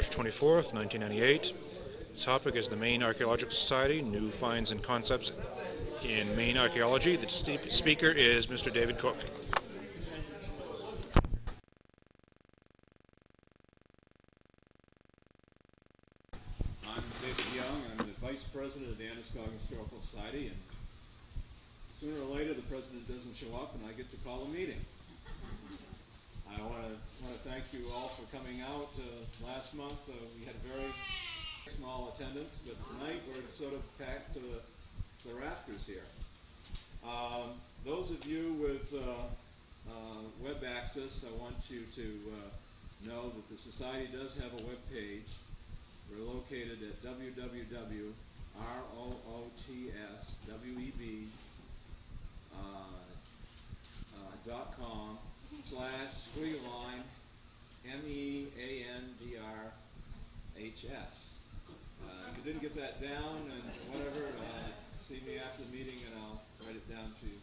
March 24th, 1998. The topic is the Maine Archaeological Society, New Finds and Concepts in Maine Archaeology. The speaker is Mr. David Cook. I'm David Young. I'm the Vice President of the Androscoggin Historical Society, and sooner or later the President doesn't show up and I get to call a meeting. I want to thank you all for coming out. Last month we had a very small attendance, but tonight we're sort of packed to the rafters here. Those of you with web access, I want you to know that the Society does have a web page. We're located at www.rootweb.com/squiggleline MEANDRHS. If you didn't get that down and whatever, see me after the meeting and I'll write it down to you.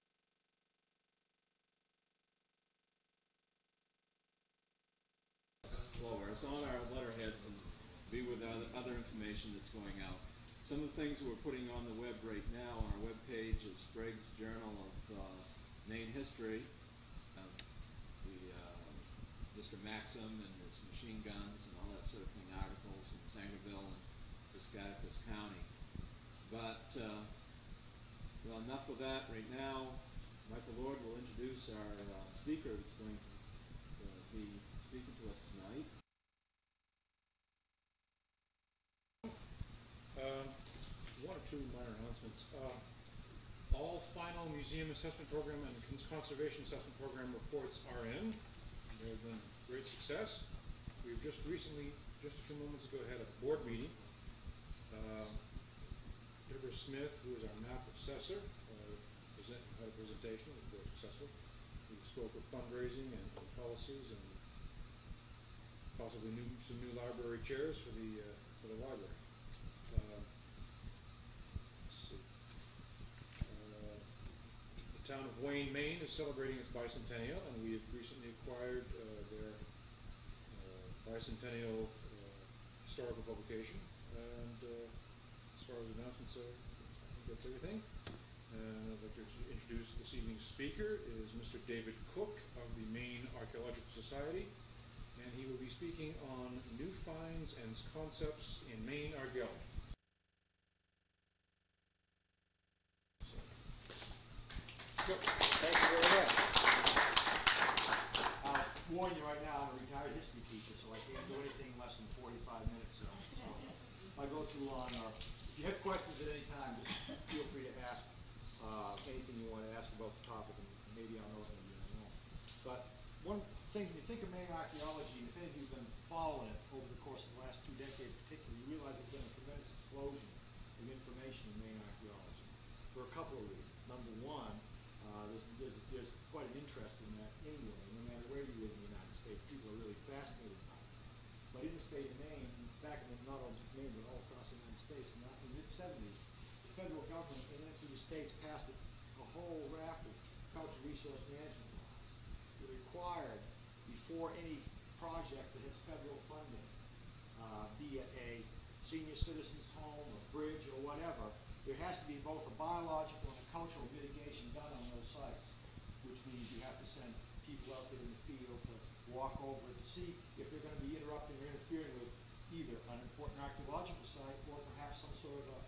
Lower. It's on our letterheads and be with other information that's going out. Some of the things we're putting on the web right now on our web page is Sprague's Journal of Maine History, Mr. Maxim and his machine guns and all that sort of thing, articles in Sangerville and Piscataquis County. But well, enough of that right now. Michael Lord will introduce our speaker that's going to be speaking to us tonight. One or two minor announcements. All final museum assessment program and conservation assessment program reports are in. They have been great success. We've just recently, just a few moments ago, had a board meeting. Deborah Smith, who is our map assessor, had a presentation. It was very successful. We spoke of fundraising and policies and possibly some new library chairs for the library. The town of Wayne, Maine is celebrating its bicentennial, and we have recently acquired their bicentennial historical publication. And as far as announcements are, I think that's everything. And I'd like to introduce this evening's speaker is Mr. David Cook of the Maine Archaeological Society, and he will be speaking on new finds and concepts in Maine archaeology. Thank you very much. I'll warn you right now, I'm a retired history teacher, so I can't do anything less than 45 minutes. So if I go too long, or if you have questions at any time, just feel free to ask anything you want to ask about the topic, and maybe I'll know, maybe I won't. But one thing, when you think of Maine archaeology, and if any of you have been following it over the course of the last 2 decades particularly, you realize there's been a tremendous explosion of information in Maine archaeology for a couple of reasons. Number one, there's quite an interest in that anyway. No matter where you live in the United States, people are really fascinated by it. But in the state of Maine, back in not only Maine but all across the United States, in the mid-70s, the federal government and then through the states passed a whole raft of cultural resource management laws that required, before any project that has federal funding, be it a senior citizens home, a bridge, or whatever, there has to be both a biological and a cultural mitigation done on those sites, which means you have to send people out there in the field to walk over to see if they're going to be interrupting or interfering with either an important archaeological site or perhaps some sort of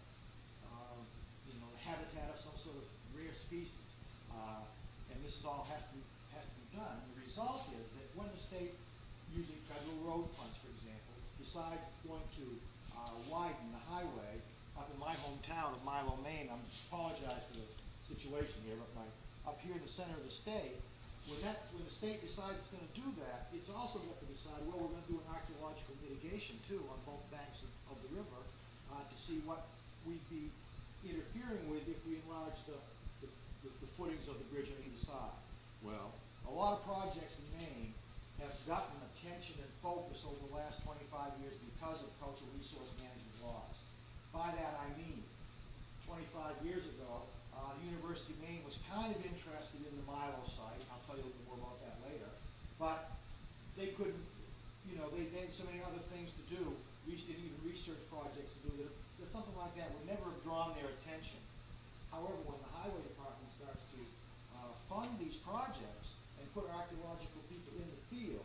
the habitat of some sort of rare species. And this all has to be done. The result is that when the state, using federal road funds, for example, decides it's going to widen the highway up in my hometown of Milo, Maine, I apologize for the situation here, but up here in the center of the state, when the state decides it's going to do that, it's also got to decide, well, we're going to do an archaeological mitigation too on both banks of the river to see what we'd be interfering with if we enlarge the footings of the bridge on either side. Well, a lot of projects in Maine have gotten attention and focus over the last 25 years because of cultural resource management laws. By that I mean, 25 years ago, the University of Maine was kind of interested in the Milo site. I'll tell you a little more about that later. But they couldn't they had so many other things to do, even research projects to do, that something like that would never have drawn their attention. However, when the highway department starts to fund these projects and put archaeological people in the field,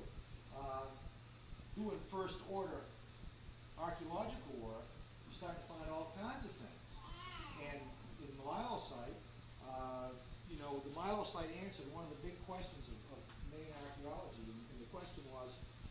doing first order archaeological work, you start to find all kinds of things. And in the Milo site, the Milo site answered one of the big questions of Maine archaeology, and the question was,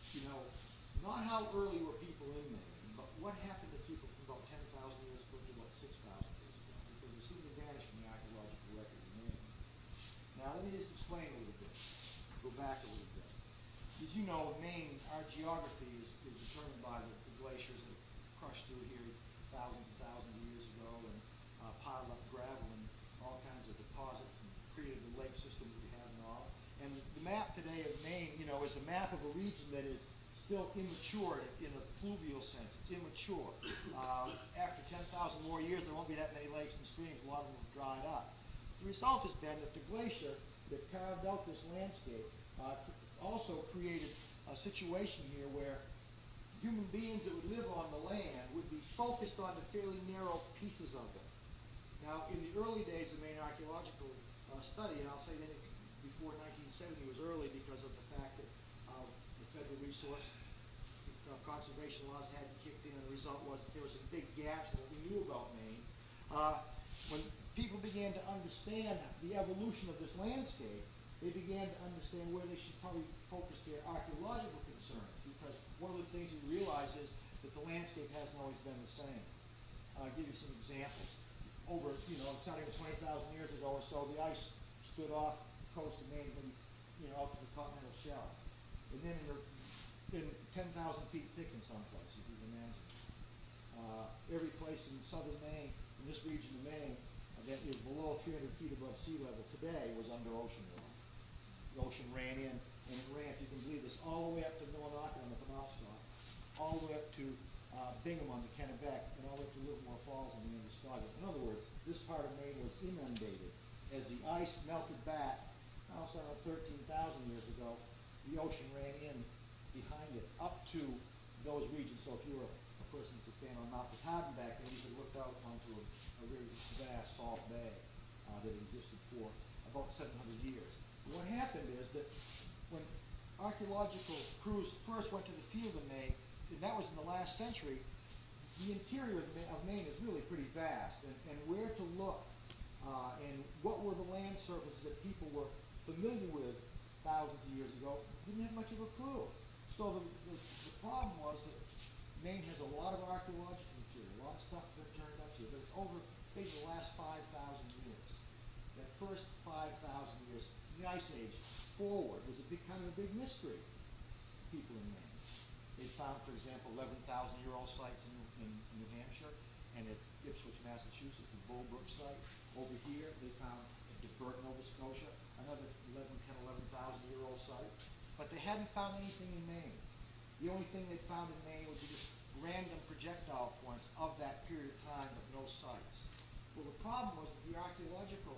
not how early were people in Maine, but what happened to people from about 10,000 years ago to about 6,000 years ago, because they seem to vanish from the archaeological record in Maine. Now, let me just explain a little bit, go back a little bit. As you know, Maine, our geography is determined by the glaciers that crushed through here thousands and thousands of years ago and piled up gravel and all kinds of deposits and created the lake system that we have and all. And the map today of Maine, is a map of a region that is still immature in a fluvial sense. It's immature. After 10,000 more years, there won't be that many lakes and streams. A lot of them have dried up. The result has been that the glacier that carved out this landscape also created a situation here where human beings that would live on the land would be focused on the fairly narrow pieces of it. Now, in the early days of Maine archaeological study, and I'll say that before 1970 was early because of the fact that the federal resource conservation laws hadn't kicked in, and the result was that there was some big gaps in what we knew about Maine. When people began to understand the evolution of this landscape, they began to understand where they should probably focus their archaeological concerns, because one of the things we realize is that the landscape hasn't always been the same. I'll give you some examples. Over, starting with 20,000 years ago or so, the ice stood off the coast of Maine, out to the continental shelf. And then in 10,000 feet thick in some places, you can imagine. Every place in southern Maine, in this region of Maine, that is below 300 feet above sea level today was under ocean water. The ocean ran in, and it ran, if you can believe this, all the way up to Millinocket on the Penobscot, all the way up to Bingham on the Kennebec, and all the way up to Livermore Falls on the Androscoggin. In other words, this part of Maine was inundated. As the ice melted back, also 13,000 years ago, the ocean ran in behind it up to those regions. So if you were a person who could stand on Mount Katahdin back then, you could look out onto a very vast salt bay that existed for about 700 years. What happened is that when archaeological crews first went to the field in Maine, and that was in the last century, the interior of Maine is really pretty vast, and where to look, and what were the land surfaces that people were familiar with thousands of years ago, didn't have much of a clue. So the problem was that Maine has a lot of archaeological material, a lot of stuff that turned up here, but it's over basically the last 5,000 years. That first 5,000 years, the Ice Age forward, was kind of a big mystery to people in Maine. They found, for example, 11,000-year-old sites in New Hampshire, and at Ipswich, Massachusetts, the Bullbrook site. Over here, they found at DeBert, Nova Scotia, another 11,000-year-old site. But they hadn't found anything in Maine. The only thing they found in Maine would be just random projectile points of that period of time, but no sites. Well, the problem was that the archaeological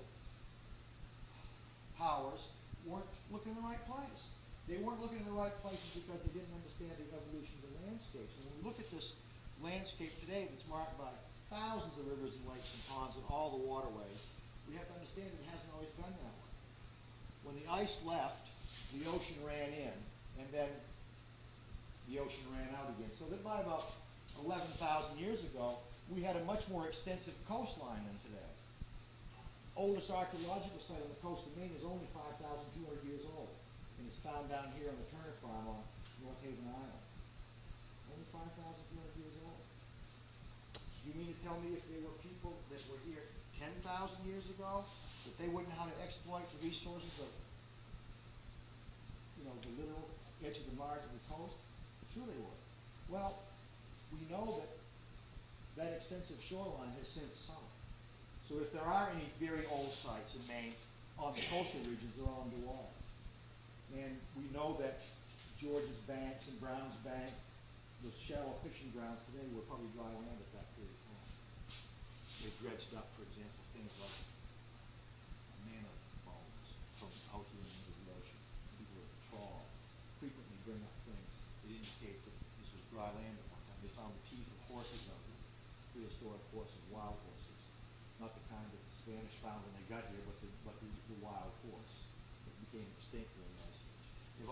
powers weren't looking in the right place. They weren't looking in the right places because they didn't understand the evolution of the landscapes. And when we look at this landscape today that's marked by thousands of rivers and lakes and ponds and all the waterways, we have to understand it hasn't always been that way. When the ice left, the ocean ran in, and then the ocean ran out again. So that by about 11,000 years ago, we had a much more extensive coastline than today. Oldest archaeological site on the coast of Maine is only 5,200 years old, and it's found down here on the Turner Farm on North Haven Island. Only 5,200 years old. You mean to tell me if there were people that were here 10,000 years ago, that they wouldn't know how to exploit the resources of, the literal edge of the margin of the coast? Sure they would. Well, we know that that extensive shoreline has since sunk. So if there are any very old sites in Maine on the coastal regions, they're all underwater. And we know that George's Banks and Brown's Bank, the shallow fishing grounds today, were probably dry land at that period of time. They dredged up, for example, things like mammoth bones from out here into the ocean. People would trawl, frequently bring up things that indicate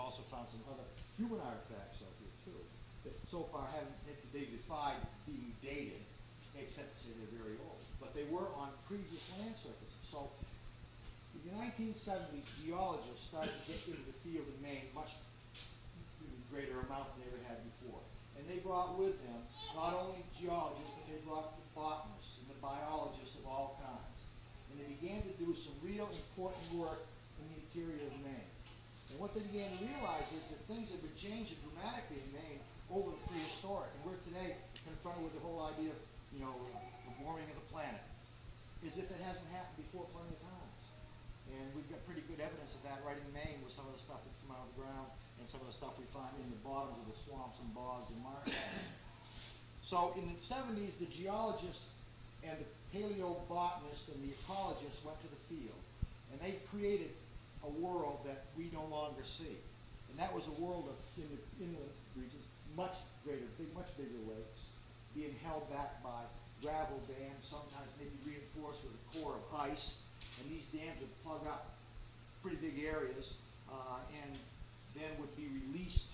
also found some other human artifacts out here too, that so far they've defied being dated, except to say they're very old. But they were on previous land surfaces. So in the 1970s, geologists started to get into the field in Maine much greater amount than they ever had before. And they brought with them not only geologists, but they brought the botanists and the biologists of all kinds. And they began to do some real important work in the interior of Maine. And what they began to realize is that things have been changing dramatically in Maine over the prehistoric. And we're today confronted with the whole idea of, the warming of the planet, as if it hasn't happened before plenty of times. And we've got pretty good evidence of that right in Maine with some of the stuff that's come out of the ground and some of the stuff we find in the bottoms of the swamps and bogs and marshes. So in the 70s, the geologists and the paleobotanists and the ecologists went to the field, and they created a world that we no longer see. And that was a world of, in the inland regions, much bigger lakes, being held back by gravel dams, sometimes maybe reinforced with a core of ice. And these dams would plug up pretty big areas and then would be released.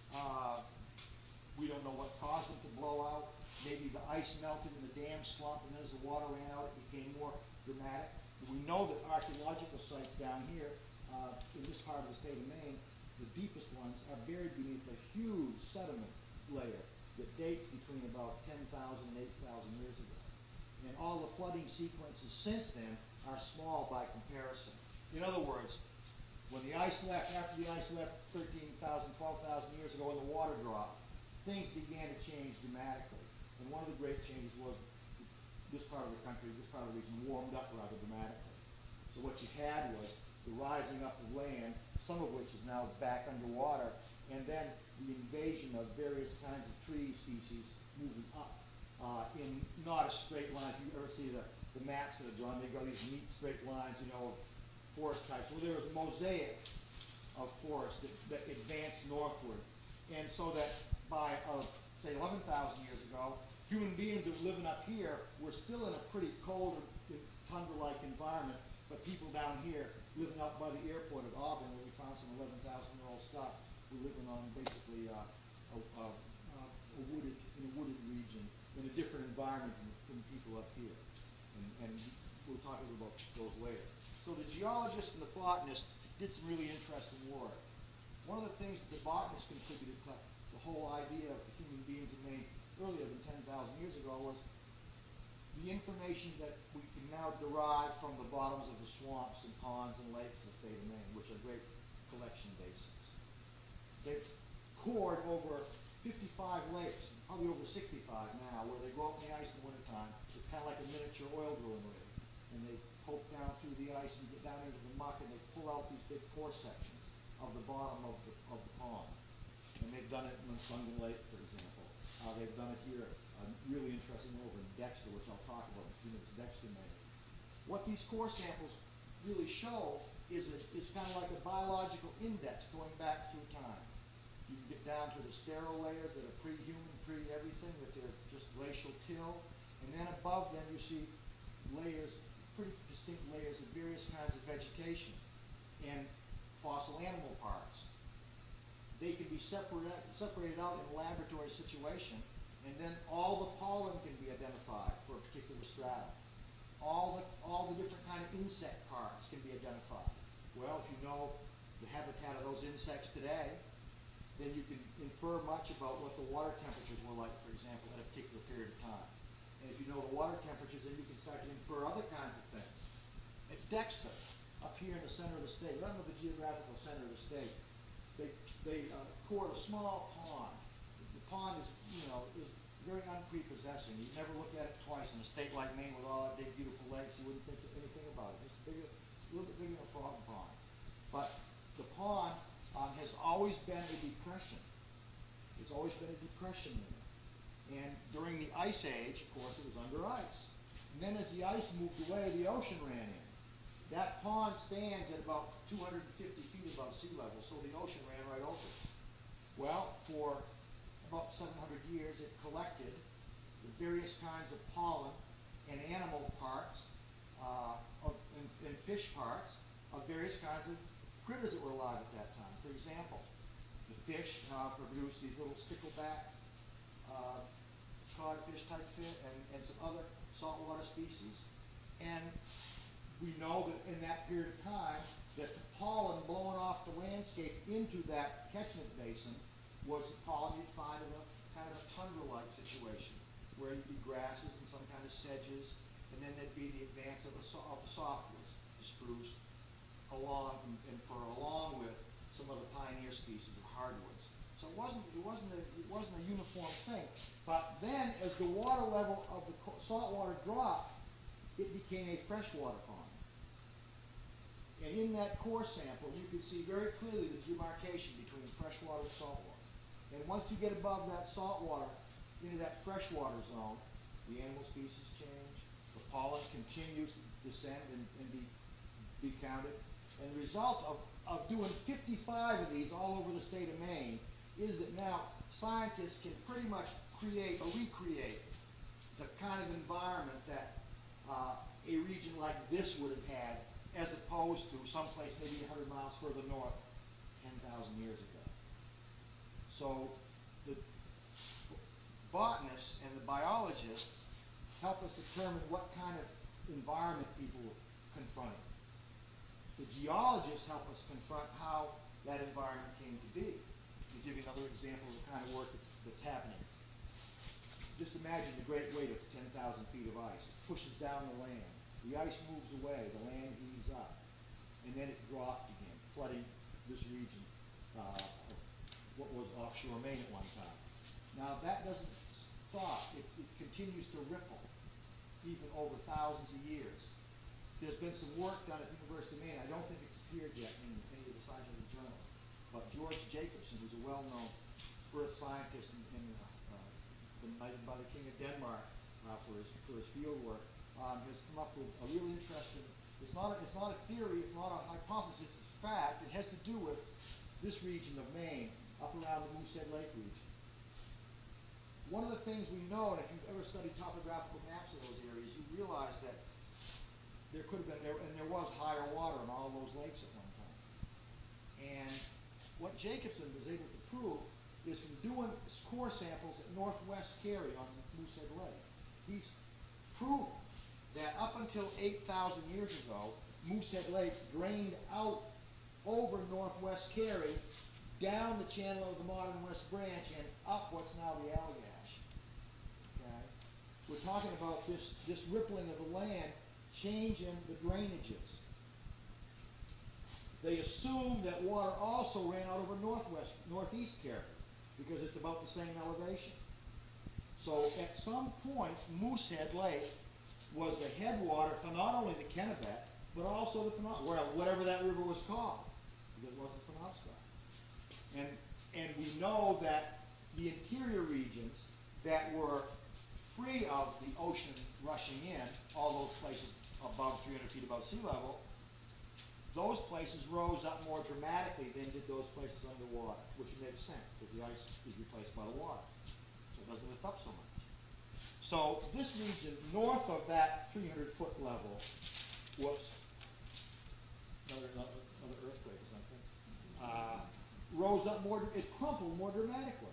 We don't know what caused them to blow out. Maybe the ice melted and the dam slumped, and then as the water ran out, it became more dramatic. We know that archaeological sites down here in this part of the state of Maine, the deepest ones, are buried beneath a huge sediment layer that dates between about 10,000 and 8,000 years ago. And all the flooding sequences since then are small by comparison. In other words, when the ice left, after the ice left 13,000, 12,000 years ago and the water dropped, things began to change dramatically. And one of the great changes was this part of the country, this part of the region warmed up rather dramatically. So what you had was the rising up of land, some of which is now back underwater, and then the invasion of various kinds of tree species moving up in not a straight line. If you ever see the maps that are drawn, they go these neat straight lines, of forest types. Well, there was a mosaic of forests that advanced northward. And so that by, say, 11,000 years ago, human beings that were living up here were still in a pretty cold, tundra-like environment, but people down here, living up by the airport at Auburn, where we found some 11,000-year-old stuff, were living on basically a wooded region in a different environment than people up here. And we'll talk a little about those later. So the geologists and the botanists did some really interesting work. One of the things that the botanists contributed to the whole idea of the human beings in Maine earlier than 10,000 years ago was the information that we can now derive from the bottoms of the swamps and ponds and lakes in the state of Maine, which are great collection basins. They've cored over 55 lakes, probably over 65 now, where they go up in the ice in the wintertime. It's kind of like a miniature oil drilling rig. And they poke down through the ice and get down into the muck, and they pull out these big core sections of the bottom of the pond. And they've done it in Sunken Lake, for example. They've done it here, really interesting over in Dexter, which I'll talk about in a few minutes, Dexter, Maine. What these core samples really show is it's kind of like a biological index going back through time. You can get down to the sterile layers that are pre-human, pre-everything, that they're just glacial till. And then above them you see layers, pretty distinct layers of various kinds of vegetation and fossil animal parts. They can be separated out in a laboratory situation, and then all the pollen can be identified for a particular stratum. All the different kind of insect parts can be identified. Well, if you know the habitat of those insects today, then you can infer much about what the water temperatures were like, for example, at a particular period of time. And if you know the water temperatures, then you can start to infer other kinds of things. At Dexter, up here in the center of the state, right in the geographical center of the state, they cored a small pond. The pond is very unprepossessing. You never look at it twice in a state like Maine with all that big, beautiful lakes. You wouldn't think anything about it. It's a little bit bigger than a frog pond. But the pond has always been a depression. It's always been a depression there. And during the Ice Age, of course, it was under ice. And then as the ice moved away, the ocean ran in. That pond stands at about 250 feet above sea level, so the ocean ran right over it. Well, for about 700 years, it collected the various kinds of pollen and animal parts and fish parts of various kinds of critters that were alive at that time. For example, The fish produce these little stickleback codfish type fish and some other saltwater species. And we know that in that period of time that the pollen blowing off the landscape into that catchment basin was the pollen you'd find in a kind of a tundra-like situation, where you'd be grasses and some kind of sedges, and then there'd be the advance of the softwoods, the spruce, along with some of the pioneer species of hardwoods. So it wasn't a uniform thing. But then, as the water level of the saltwater dropped, it became a freshwater pond. And in that core sample, you can see very clearly the demarcation between freshwater and saltwater. And once you get above that saltwater, into that freshwater zone, the animal species change, the pollen continues to descend and be counted. And the result of doing 55 of these all over the state of Maine is that now scientists can pretty much create or recreate the kind of environment that a region like this would have had, as opposed to someplace maybe 100 miles further north 10,000 years ago. So the botanists and the biologists help us determine what kind of environment people were confronting. The geologists help us confront how that environment came to be. To give you another example of the kind of work that's happening. Just imagine the great weight of 10,000 feet of ice. It pushes down the land. The ice moves away. The land heaves up. And then it dropped again, flooding this region of what was offshore Maine at one time. Now, that doesn't stop. It continues to ripple, even over thousands of years. There's been some work done at the University of Maine. I don't think it's appeared yet in any of the scientific journals. But George Jacobson, who's a well-known earth scientist and knighted by the King of Denmark for his field work, has come up with a really interesting. It's not a theory. It's not a hypothesis. It's a fact. It has to do with this region of Maine, up around the Moosehead Lake region. One of the things we know, and if you've ever studied topographical maps of those areas, you realize that there could have been, and there was higher water in all those lakes at one time. And what Jacobson was able to prove is from doing core samples at northwest Cary on Moosehead Lake, he's proven that up until 8,000 years ago, Moosehead Lake drained out over northwest Cary, down the channel of the modern West Branch, and up what's now the Allagash. Okay? We're talking about this rippling of the land changing the drainages. They assume that water also ran out over northeast Cary, because it's about the same elevation. So at some point, Moosehead Lake was the headwater for not only the Kennebec, but also the Penobscot, well, whatever that river was called, because it wasn't Penobscot. And we know that the interior regions that were free of the ocean rushing in, all those places above 300 feet above sea level, those places rose up more dramatically than did those places underwater, which makes sense because the ice is replaced by the water. So it doesn't lift up so much. So this region north of that 300-foot level was another earthquake or something. Rose up more, it crumpled more dramatically.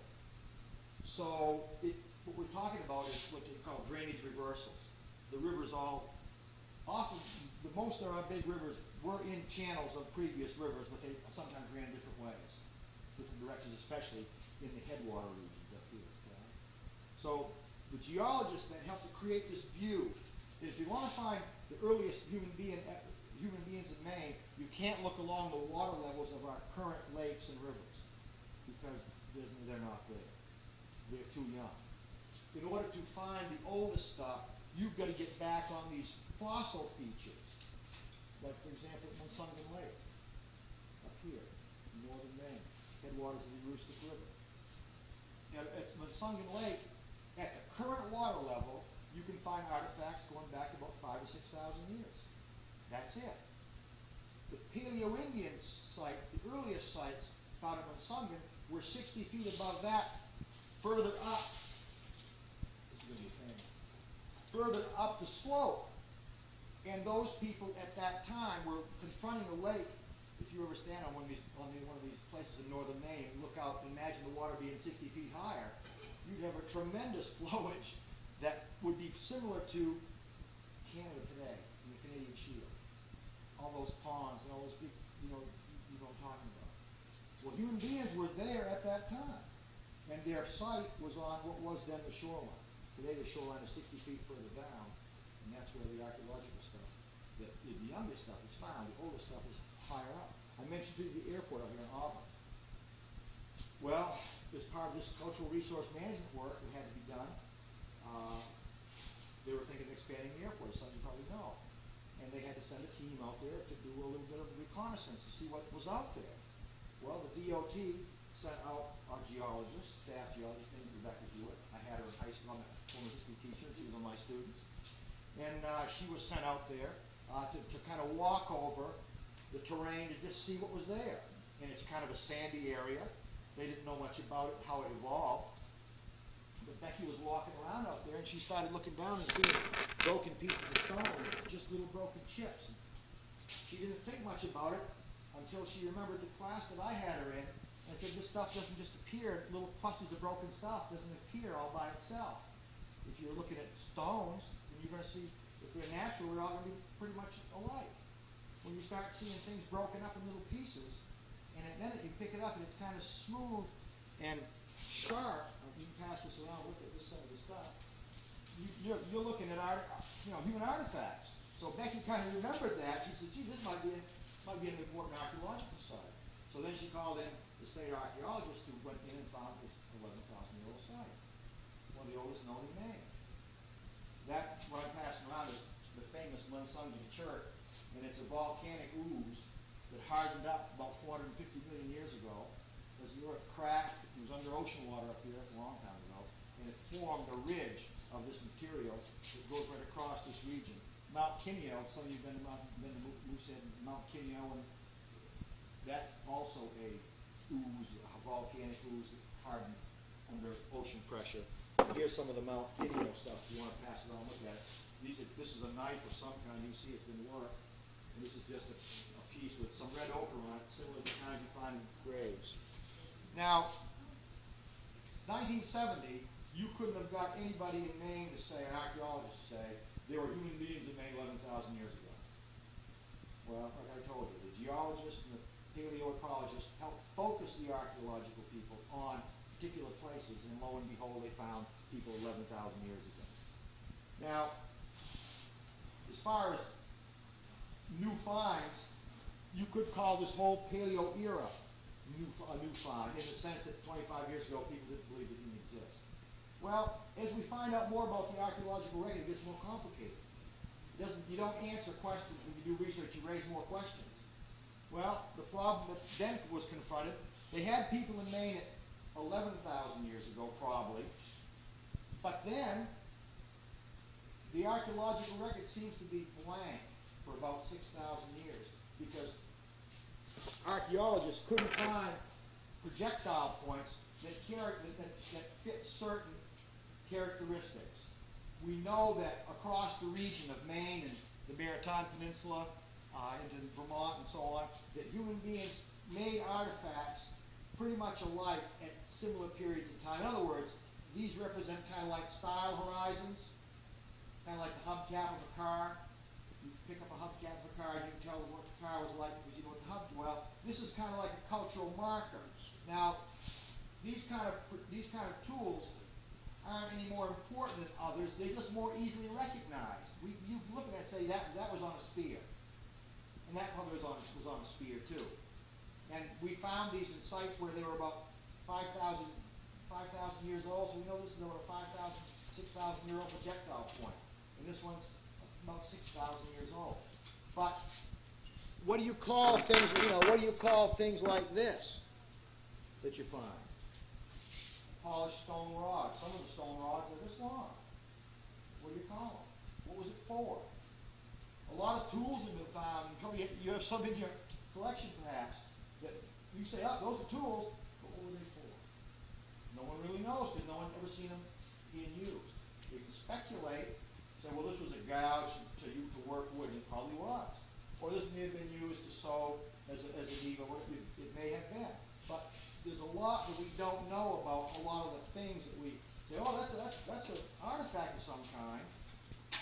So what we're talking about is what they call drainage reversals. The rivers all, often, most of our big rivers were in channels of previous rivers, but they sometimes ran different ways, different directions, especially in the headwater regions up here. Okay? So the geologists then help to create this view. If you want to find the earliest human beings in Maine, you can't look along the water levels of our current lakes and rivers because they're not there. They're too young. In order to find the oldest stuff, you've got to get back on these fossil features. Like, for example, Monsungan Lake, up here, in northern Maine, headwaters of the Aroostook River. Now, at Monsungan Lake, at the current water level, you can find artifacts going back about 5,000 to 6,000 years. That's it. The Paleo-Indian sites, the earliest sites found at Monsungan, were 60 feet above that, further up. This is going to be a pain. Further up the slope. And those people at that time were confronting a lake if you ever stand on one of these places in northern Maine and look out and imagine the water being 60 feet higher, you'd have a tremendous flowage that would be similar to Canada today, in the Canadian Shield. All those ponds and all those big, you know what I'm talking about. Well, human beings were there at that time, and their site was on what was then the shoreline. Today the shoreline is 60 feet further down, and that's where the archaeological stuff, the younger stuff is found. The older stuff is higher up. I mentioned to you the airport up here in Auburn. Well, as part of this cultural resource management work that had to be done, they were thinking of expanding the airport, as some of you probably know. And they had to send a team out there to do a little bit of reconnaissance to see what was out there. Well, the DOT sent out a geologist, staff geologist named Rebecca Hewitt. I had her in high school. I'm a former history teacher. She was one of my students. And she was sent out there to kind of walk over the terrain to just see what was there. And it's kind of a sandy area. They didn't know much about it, how it evolved. But Becky was walking around out there, and she started looking down and seeing broken pieces of stone, just little broken chips. And she didn't think much about it until she remembered the class that I had her in, and said, this stuff doesn't just appear, little clusters of broken stuff doesn't appear all by itself. If you're looking at stones, then you're going to see, if they're natural, they're all going to be pretty much alike. When you start seeing things broken up in little pieces, and then you pick it up and it's kind of smooth and sharp. You can pass this around, look at this side of the stuff. You're looking at human artifacts. So Becky kind of remembered that. She said, gee, this might be an important archaeological site. So then she called in the state archaeologist who went in and found this 11,000-year-old site. One of the oldest known in Maine. That, what I'm passing around, is the famous Munsungi Church. And it's a volcanic ooze that hardened up about 450 million years ago. As the earth cracked, it was under ocean water up here, that's a long time ago, and it formed a ridge of this material that goes right across this region. Mount Kineo, some of you have been to Moosehead, Mount Kineo, and that's also a ooze, a volcanic ooze that hardened under ocean pressure. Here's some of the Mount Kineo stuff. If you want to pass it on, look at it. This is a knife of some kind. You can see it's been worked. And this is just a piece with some red ochre on it, similar to the kind you find in graves. Now, 1970, you couldn't have got anybody in Maine to say, an archaeologist to say, there were human beings in Maine 11,000 years ago. Well, like I told you, the geologists and the paleoecologists helped focus the archaeological people on particular places, and lo and behold, they found people 11,000 years ago. Now, as far as new finds, you could call this whole paleo era a new find, in the sense that 25 years ago people didn't believe it didn't exist. Well, as we find out more about the archaeological record, it gets more complicated. You don't answer questions when you do research, you raise more questions. Well, the problem that then was confronted, they had people in Maine at 11,000 years ago, probably, but then the archaeological record seems to be blank for about 6,000 years, because archaeologists couldn't find projectile points that fit certain characteristics. We know that across the region of Maine and the Maritime Peninsula, into Vermont and so on, that human beings made artifacts pretty much alike at similar periods of time. In other words, these represent kind of like style horizons, kind of like the hubcap of a car. You pick up a hubcap of a car and you can tell what the car was like because you know what the hub. Well, this is kind of like a cultural marker. Now, these kind of tools aren't any more important than others. They're just more easily recognized. You look at that and say that was on a spear, and that probably was on a spear too. And we found these in sites where they were about 5,000 years old. So we know this is about a 5,000, 6,000-year-old projectile point, and this one's about 6,000 years old. But what do you call things? What do you call things like this that you find? Polished stone rods. Some of the stone rods are this long. What do you call them? What was it for? A lot of tools have been found. You have some in your collection, perhaps, that you say, "Oh, those are tools," but what were they for? No one really knows because no one's ever seen them being used. You can speculate. Say, well, this was a gouge to work wood, and it probably was. Or this may have been used to sew as a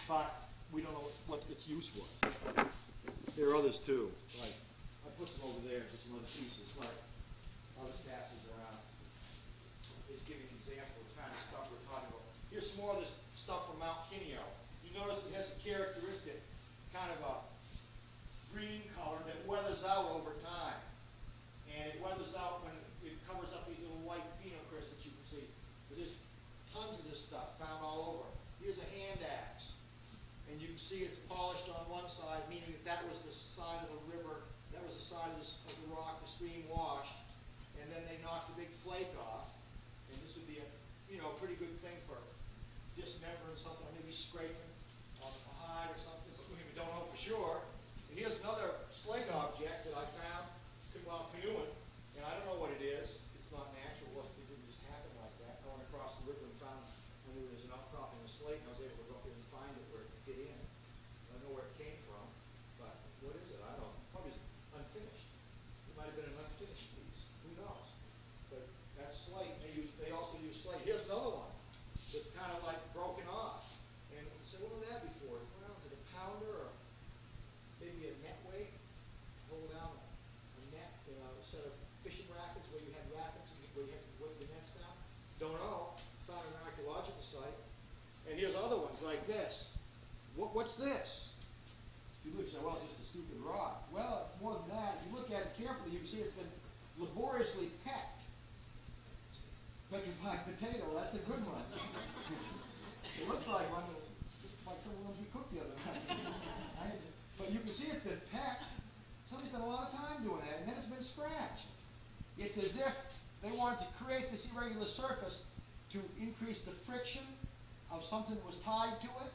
but we don't know what its use was. There are others too, like, I put them over there, just some other pieces, like other passes around. Just give you an example of the kind of stuff we're talking about. Here's some more of this stuff from Mount Kineo. You notice it has a characteristic kind of a green color that weathers out over time. And it weathers out when it covers up these little white phenocrysts that you can see. There's tons of this stuff found all over. Here's a hand axe. And you can see it's polished on one side, meaning that that was the side of the river, that was the side of the rock the stream washed. And then they knocked a big flake off. And this would be a, pretty good thing for dismembering something, maybe scraping a hide or something, but we don't know for sure. And here's another slate object that I found while canoeing, and I don't know what it is. It's not natural. It didn't just happen like that. I went across the river and found, I knew there was an outcropping of slate, and I was able to go up there and find it where it could get in. I don't know where it came from, but what is it? I don't know. Probably unfinished. It might have been an unfinished piece. Who knows? But that's slate. They also use slate. Here's another one that's kind of like broken off. And you say, what was that before? Well, is it a pounder or maybe a net weight? Hold down a net, a set of fishing rackets where you had rackets where you had to weight the nets down. Don't know. Found an archaeological site. And here's other ones like this. What's this? You look and say, well, it's just a stupid rock. Well, it's more than that. If you look at it carefully, you can see it's been laboriously pecked. Petrified potato, that's a good one. It looks like one, just like some of the ones we cooked the other night. But you can see it's been pecked. Somebody's spent a lot of time doing that, and then it's been scratched. It's as if they wanted to create this irregular surface to increase the friction of something that was tied to it.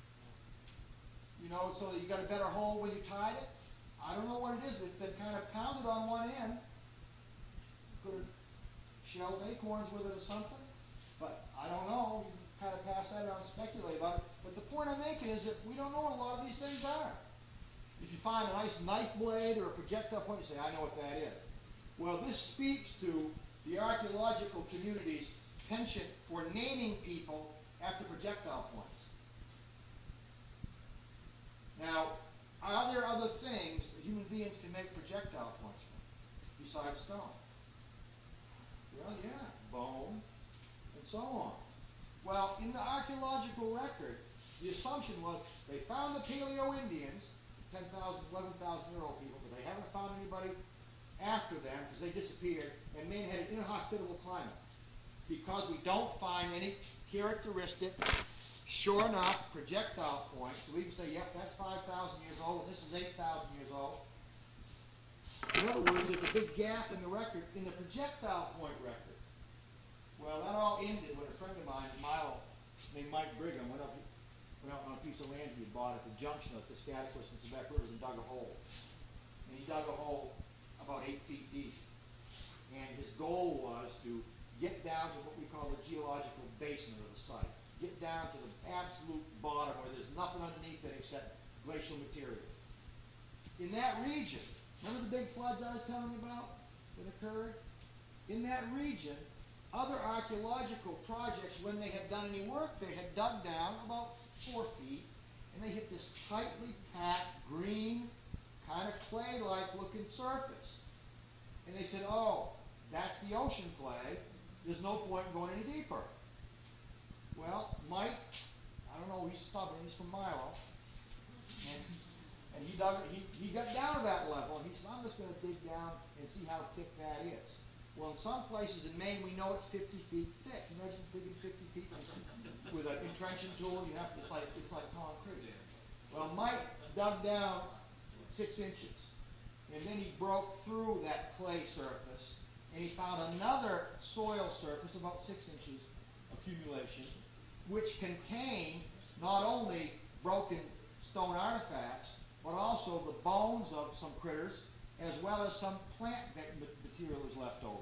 So that you got a better hold when you tied it. I don't know what it is. It's been kind of pounded on one end. Could have shelled acorns with it or something. But I don't know. You can kind of pass that around and speculate about it. But the point I'm making is that we don't know what a lot of these things are. If you find a nice knife blade or a projectile point, you say, I know what that is. Well, this speaks to the archaeological community's penchant for naming people after projectile points. Now, are there other things that human beings can make projectile points from besides stone? Well, yeah, bone, and so on. Well, in the archaeological record, the assumption was they found the Paleo-Indians, 10,000, 11,000-year-old people, but they haven't found anybody after them because they disappeared, and Maine had an inhospitable climate because we don't find any characteristic, sure enough, projectile points. So we can say, yep, that's 5,000 years old, and this is 8,000 years old. In other words, there's a big gap in the record, in the projectile point record. Well, that all ended when a friend of mine, Milo, named Mike Brigham, went out on a piece of land he had bought at the junction of the Piscataquis and Quebec rivers and dug a hole. And he dug a hole about 8 feet deep. And his goal was to get down to what we call the geological basement of the site. Get down to the absolute bottom where there's nothing underneath it except glacial material. In that region, remember the big floods I was telling you about that occurred? In that region, other archaeological projects, when they had done any work, they had dug down about 4 feet, and they hit this tightly packed, green, kind of clay-like looking surface. And they said, oh, that's the ocean clay. There's no point in going any deeper. Well, Mike, I don't know, he's stubborn, he's from Milo, and he got down to that level, and he said, I'm just going to dig down and see how thick that is. Well, in some places in Maine, we know it's 50 feet thick. Imagine digging 50 feet with an entrenching tool, and it's like concrete. Well, Mike dug down 6 inches, and then he broke through that clay surface, and he found another soil surface, about 6 inches accumulation, which contained not only broken stone artifacts, but also the bones of some critters, as well as some plant material is left over.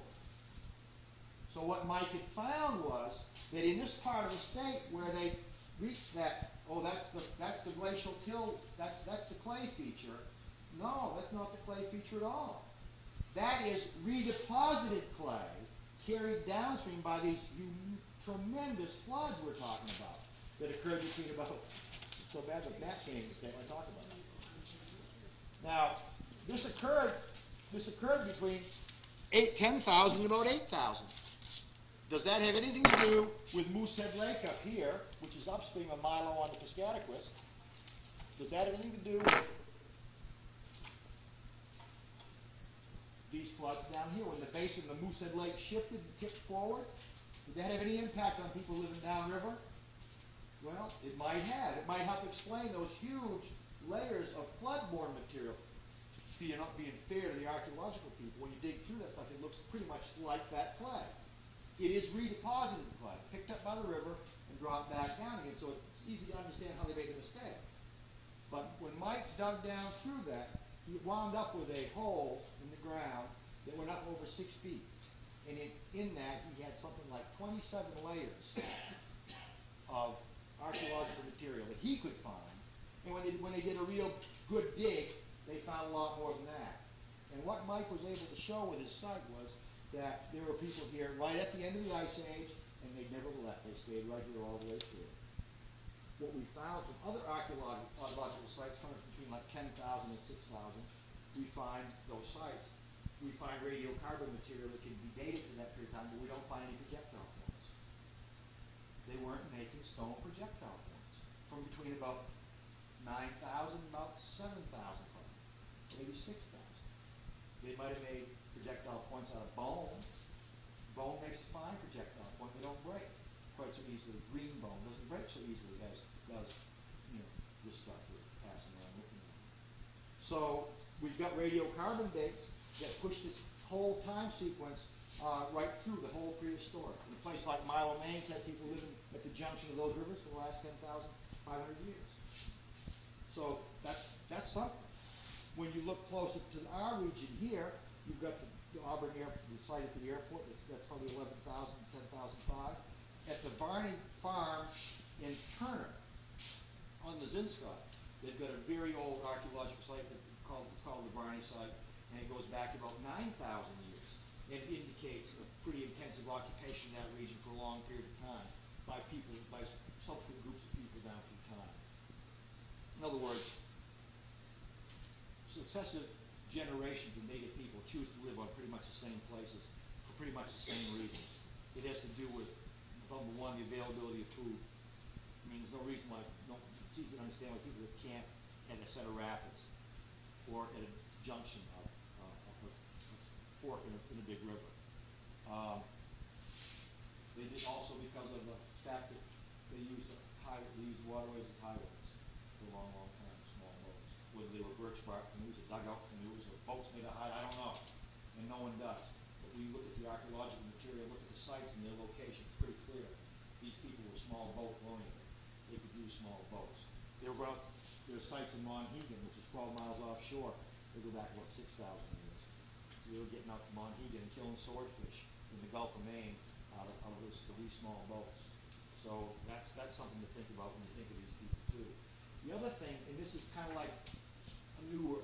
So what Mike had found was that in this part of the state where they reached that, oh, that's the glacial till, that's the clay feature. No, that's not the clay feature at all. That is redeposited clay carried downstream by these tremendous floods we're talking about that occurred between about so bad that Matt can't even say what I talk about. Now, this occurred between 10,000 and about 8,000. Does that have anything to do with Moosehead Lake up here, which is upstream of Milo on the Piscataquis? Does that have anything to do with these floods down here? When the basin of the Moosehead Lake shifted and tipped forward, did that have any impact on people living downriver? Well, it might have. It might help explain those huge layers of floodborne material. Being fair to the archaeological people, when you dig through that stuff, it looks pretty much like that clay. It is redeposited clay, picked up by the river and dropped back down again, so it's easy to understand how they made a mistake. But when Mike dug down through that, he wound up with a hole in the ground that went up over 6 feet. And in that, he had something like 27 layers of archaeological material that he could find. And when they did a real good dig, they found a lot more than that. And what Mike was able to show with his site was that there were people here right at the end of the Ice Age, and they never left. They stayed right here all the way through. What we found from other archaeological sites, coming between like 10,000 and 6,000, we find those sites. We find radiocarbon material that can be dated to that period of time, but we don't find any projectile points. They weren't making stone projectile points. From between about 9,000 and about 7,000, maybe 6,000. They might have made projectile points out of bone. Bone makes a fine projectile point. They don't break quite so easily. Green bone doesn't break so easily as does, this stuff we're passing around looking at. So we've got radiocarbon dates that push this whole time sequence right through the whole prehistoric. In a place like Milo, Maine's had people living at the junction of those rivers for the last 10,500 years. So that's something. When you look closer to our region here, you've got the Auburn Airport, the site at the airport. That's probably 11,000, 10,005. At the Barney Farm in Turner, on the Zinscott, they've got a very old archaeological site it's called the Barney site, and it goes back about 9,000 years. It indicates a pretty intensive occupation in that region for a long period of time by subsequent groups of people down through time. In other words, successive generations of native people choose to live on pretty much the same places for pretty much the same reasons. It has to do with, number one, the availability of food. I mean, there's no reason why, it's easy to understand why people would camp at a set of rapids or at a junction of a fork in a big river. They did also because of the fact that they used waterways as highways for a long, long time, small boats. Whether they were birch bark canoes or dugout canoes or boats made of hide, I don't know. And no one does. But when you look at the archaeological material, look at the sites and their locations, it's pretty clear. These people were small boat oriented. They could use small boats. There's sites in Monhegan, which is 12 miles offshore. They go back, 6,000 years. We were getting out to Monhegan and killing swordfish in the Gulf of Maine out of these small boats. So that's something to think about when you think of these people too. The other thing, and this is kind of like a newer,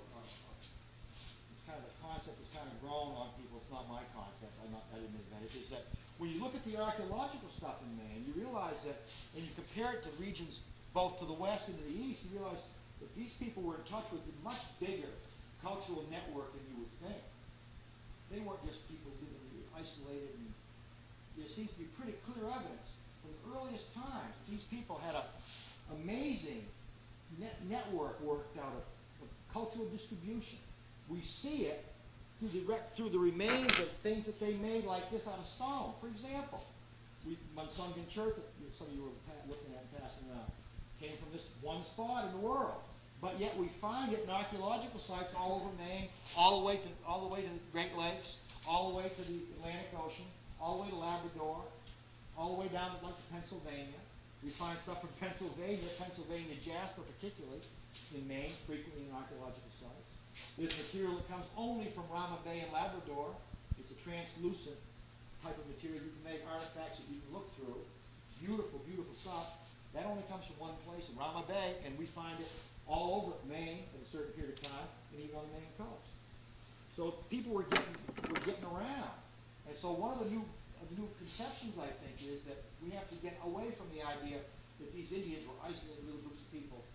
it's kind of a concept that's kind of grown on people. It's not my concept. I didn't invent it. Is that when you look at the archaeological stuff in Maine, you realize that when you compare it to regions both to the west and to the east, you realize that these people were in touch with a much bigger cultural network than you would think. They weren't just people living isolated, and there seems to be pretty clear evidence from the earliest times. These people had an amazing network worked out of cultural distribution. We see it through the remains of things that they made like this out of stone. For example, Androscoggin Church, that some of you were looking at and passing around, came from this one spot in the world. But yet we find it in archaeological sites all over Maine, all the way to the Great Lakes, all the way to the Atlantic Ocean, all the way to Labrador, all the way down to Pennsylvania. We find stuff from Pennsylvania jasper particularly, in Maine, frequently in archaeological sites. There's material that comes only from Rama Bay and Labrador. It's a translucent type of material. You can make artifacts that you can look through. Beautiful, beautiful stuff. That only comes from one place, in Rama Bay, and we find it all over Maine at a certain period of time, and even on the Maine coast. So people were getting around. And so one of the new conceptions, I think, is that we have to get away from the idea that these Indians were isolated little groups of people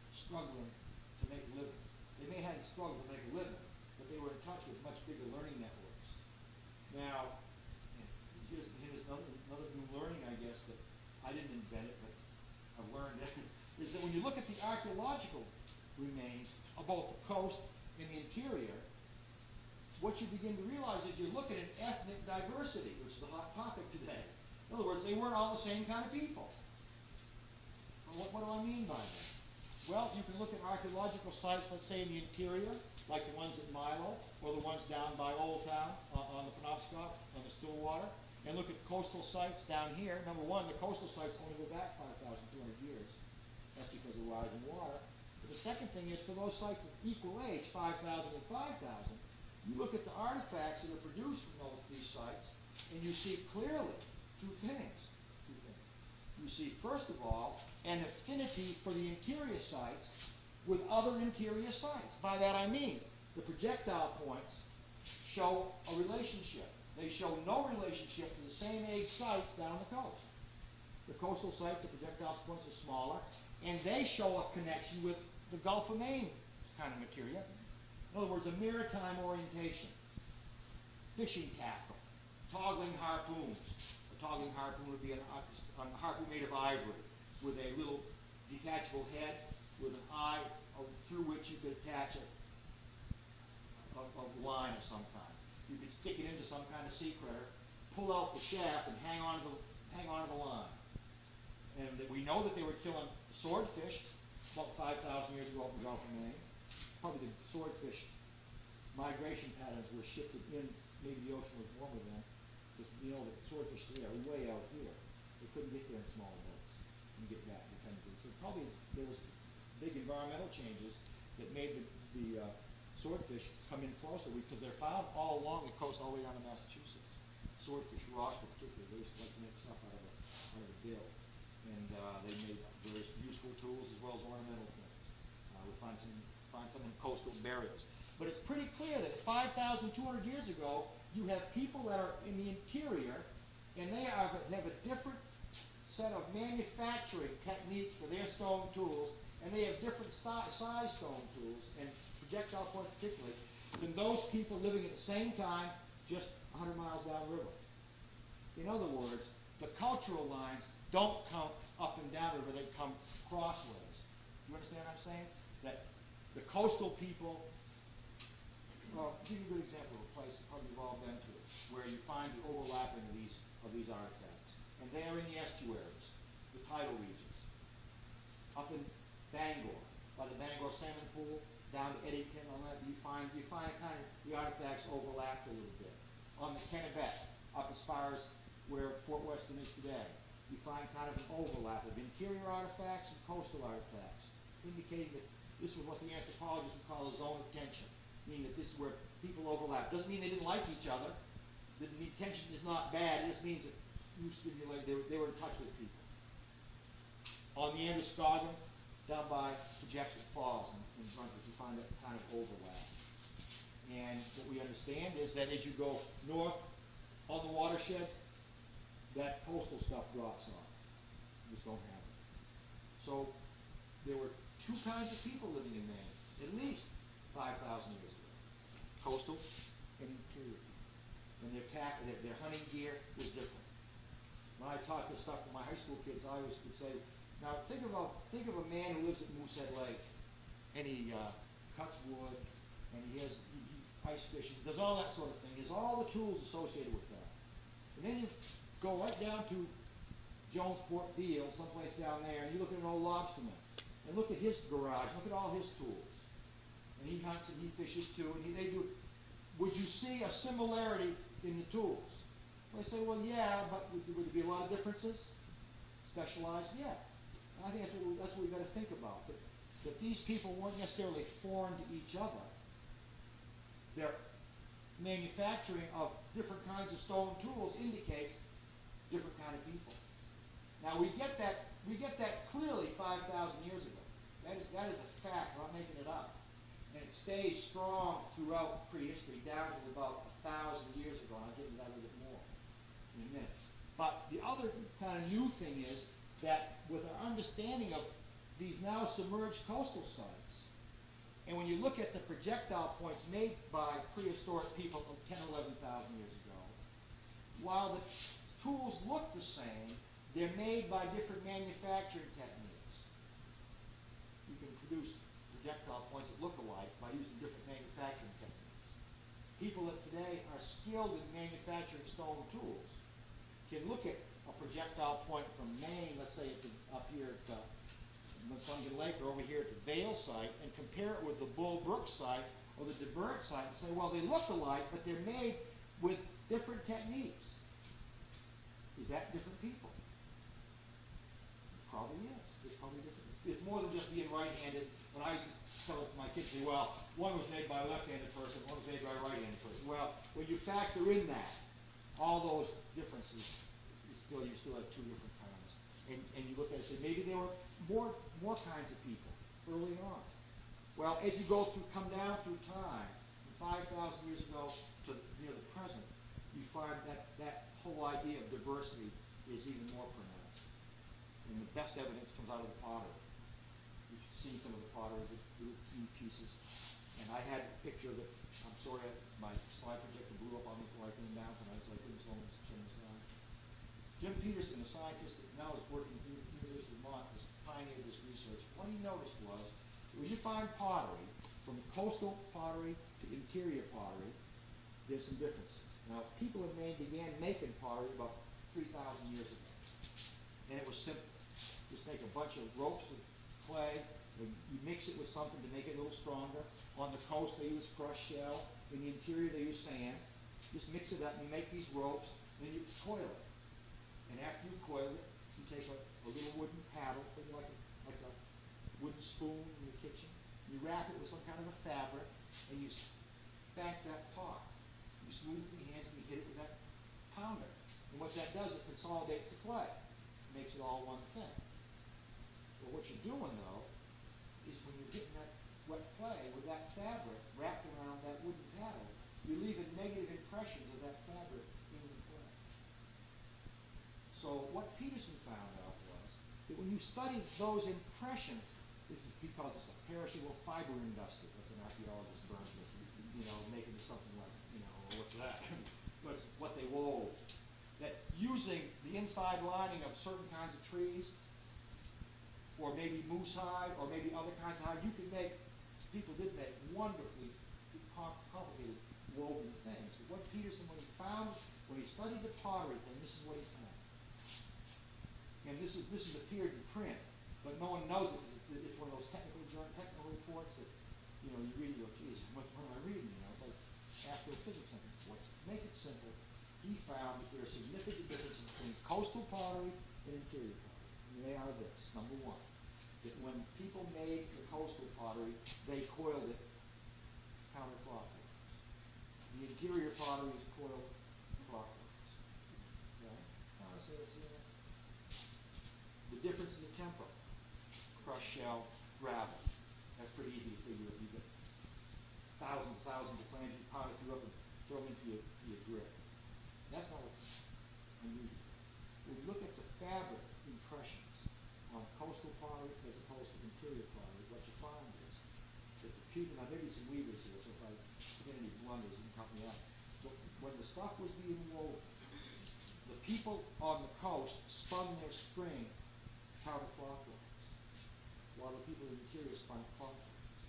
struggling to make a living. They may have struggled to make a living, but they were in touch with much bigger learning networks. Now, here's another new learning, I guess, that I didn't invent it, but I've learned it, is that when you look at the archaeological remains of both the coast and the interior, what you begin to realize is you're looking at ethnic diversity, which is a hot topic today. In other words, they weren't all the same kind of people. What do I mean by that? Well, you can look at archaeological sites, let's say in the interior, like the ones at Milo, or the ones down by Old Town on the Penobscot, on the Stillwater, and look at coastal sites down here. Number one, the coastal sites only go back 5,200 years. That's because of rising water. But the second thing is, for those sites of equal age, 5,000 and 5,000, you look at the artifacts that are produced from these sites, and you see clearly two things. You see, first of all, an affinity for the interior sites with other interior sites. By that I mean, the projectile points show a relationship. They show no relationship to the same age sites down the coast. The coastal sites, the projectile points are smaller, and they show a connection with the Gulf of Maine kind of material. In other words, a maritime orientation. Fishing tackle, toggling harpoons. A toggling harpoon would be a harpoon made of ivory with a little detachable head with an eye through which you could attach a line of some kind. You could stick it into some kind of sea critter, pull out the shaft, and hang on to the line. And we know that they were killing swordfish about 5,000 years ago up in the Gulf of Maine. Probably the swordfish migration patterns were shifted in. Maybe the ocean was warmer then. Because you know that swordfish today are way out here. They couldn't get there in smaller boats and get back independently. So probably there was big environmental changes that made the swordfish come in closer, because they're found all along the coast, all the way down to Massachusetts. Swordfish, Rockford particularly, they used to like to make stuff out of a bill. And they made very useful tools as well as ornamental things. We find some in coastal burials. But it's pretty clear that 5,200 years ago, you have people that are in the interior, and they have a different set of manufacturing techniques for their stone tools, and they have different size stone tools, and projectile points particularly, than those people living at the same time just 100 miles downriver. In other words, the cultural lines don't come up and down river, they come crossways. You understand what I'm saying? That the coastal people, well, I'll give you a good example of a place that probably you've all been to, where you find the overlapping of these artifacts. And they are in the estuaries, the tidal regions. Up in Bangor, by the Bangor Salmon Pool, down to Eddington, on that, you find kind of the artifacts overlap a little bit. On the Kennebec, up as far as where Fort Weston is today, you find kind of an overlap of interior artifacts and coastal artifacts, indicating that this is what the anthropologists would call a zone of tension, meaning that this is where people overlap. Doesn't mean they didn't like each other. The tension is not bad. It just means that they were in touch with people. On the Androscoggin, down by Projected Falls in Brunswick, you find that kind of overlap. And what we understand is that as you go north on the watersheds, that coastal stuff drops off. You just don't have it. So there were two kinds of people living in Maine, at least 5,000 years ago. Coastal and interior people. And their hunting gear was different. When I taught this stuff to my high school kids, I always would say, now think of a man who lives at Moosehead Lake, and he cuts wood, and he ice fishes, does all that sort of thing. He has all the tools associated with that. And then you go right down to Jones Fort Beale, someplace down there, and you look at an old lobsterman, and look at his garage, look at all his tools. And he hunts and he fishes too, and they do. Would you see a similarity in the tools? Well, they say, well, yeah, but would there be a lot of differences? Specialized? Yeah. And I think that's what we've got to think about, that these people weren't necessarily foreign to each other. Their manufacturing of different kinds of stone tools indicates different kind of people. Now we get that clearly 5,000 years ago. That is a fact. I'm not making it up. And it stays strong throughout prehistory, down to about 1,000 years ago. And I'll get into that a little bit more in a minute. But the other kind of new thing is that with our understanding of these now submerged coastal sites, and when you look at the projectile points made by prehistoric people from 10, 11,000 years ago, while the tools look the same, they're made by different manufacturing techniques. You can produce projectile points that look alike by using different manufacturing techniques. People that today are skilled in manufacturing stone tools can look at a projectile point from Maine, let's say up here at Androscoggin Lake or over here at the Vale site, and compare it with the Bull Brook site or the DeBert site and say, well, they look alike, but they're made with different techniques. Is that different people? It probably is. It's probably different. It's more than just being right-handed. When I used to tell it to my kids, well, one was made by a left-handed person, one was made by a right-handed person. Well, when you factor in that, all those differences, you still have two different kinds. And you look at it and say, maybe there were more kinds of people early on. Well, as you come down through time, from 5,000 years ago to near the present, you find that whole idea of diversity is even more pronounced. And the best evidence comes out of the pottery. You've seen some of the pottery, the key pieces. And I had a picture that, I'm sorry, my slide projector blew up on me before I came down tonight, so I couldn't show the slide. Jim Peterson, a scientist that now is working at the University of Vermont, has pioneered this research. What he noticed was, when you find pottery, from coastal pottery to interior pottery, there's some differences. Now, people in Maine began making pottery about 3,000 years ago. And it was simple. Just take a bunch of ropes of clay, and you mix it with something to make it a little stronger. On the coast, they use crushed shell. In the interior, they use sand. Just mix it up, and you make these ropes, and then you coil it. And after you coil it, you take a little wooden paddle, like a wooden spoon in the kitchen. You wrap it with some kind of a fabric, and you back that pot. You smooth it with your hands, and you hit it with that pounder. And what that does, it consolidates the clay. It makes it all one thing. Well, what you're doing, though, is when you're hitting that wet clay with that fabric wrapped around that wooden paddle, you're leaving negative impressions of that fabric in the clay. So what Peterson found out was that when you study those impressions, this is because it's a perishable fiber industry. That's an archaeologist burns with, making it something like, what's that? But it's what they wove. That using the inside lining of certain kinds of trees, or maybe moose hide, or maybe other kinds of hide, you could make, people did make wonderfully complicated woven things. But what Peterson, when he studied the pottery thing, this is what he found. And this is appeared in print, but no one knows it. It's one of those technical reports that, you read and you go, geez, what am I reading? It's like astrophysics. Make it simple. He found that there are significant differences between coastal pottery and interior pottery. And they are this. Number one, that when people made the coastal pottery, they coiled it counterclockwise. The interior pottery is coiled clockwise. Okay? The difference in the tempo. Crushed shell, gravel. That's pretty easy to figure out. You get thousands of clams, you pound it up and throw them into your grip. That's not what's unusual. When you look at the fabric impressions on coastal pottery as opposed to interior pottery, what you find is that the people, now maybe some weavers here, so if I get any blunders, you can help me out. But when the stuff was being woven, the people on the coast spun their string counterclockwise, while the people in the interior spun clockwise.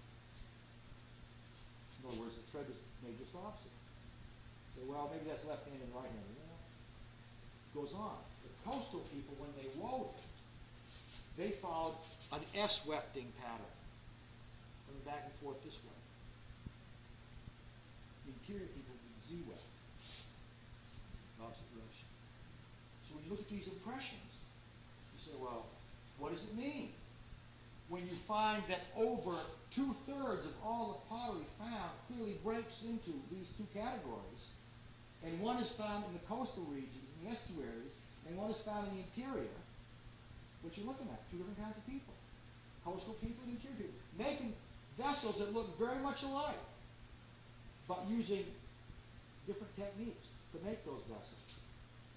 In other words, the thread was made just opposite. So, well, maybe that's left-handed and right-handed. Well, it goes on. The coastal people, when they wove it, they followed an S-wefting pattern, coming back and forth this way. The interior people did Z-weft, opposite direction. So when you look at these impressions, you say, well, what does it mean? When you find that over 2/3 of all the pottery found clearly breaks into these two categories, and one is found in the coastal regions, in the estuaries, and one is found in the interior, what you're looking at, two different kinds of people. Coastal people and interior people. Making vessels that look very much alike, but using different techniques to make those vessels.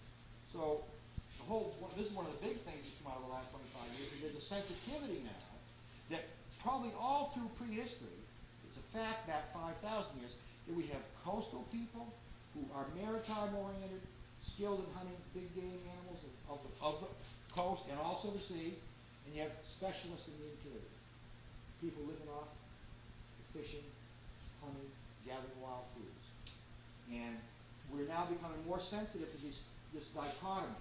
So, this is one of the big things that's come out of the last 25 years, is there's a sensitivity now that probably all through prehistory, it's a fact back 5,000 years, that we have coastal people who are maritime-oriented, skilled in hunting big game animals of the coast and also the sea, and you have specialists in the interior. People living off fishing, hunting, gathering wild foods. And we're now becoming more sensitive to this dichotomy.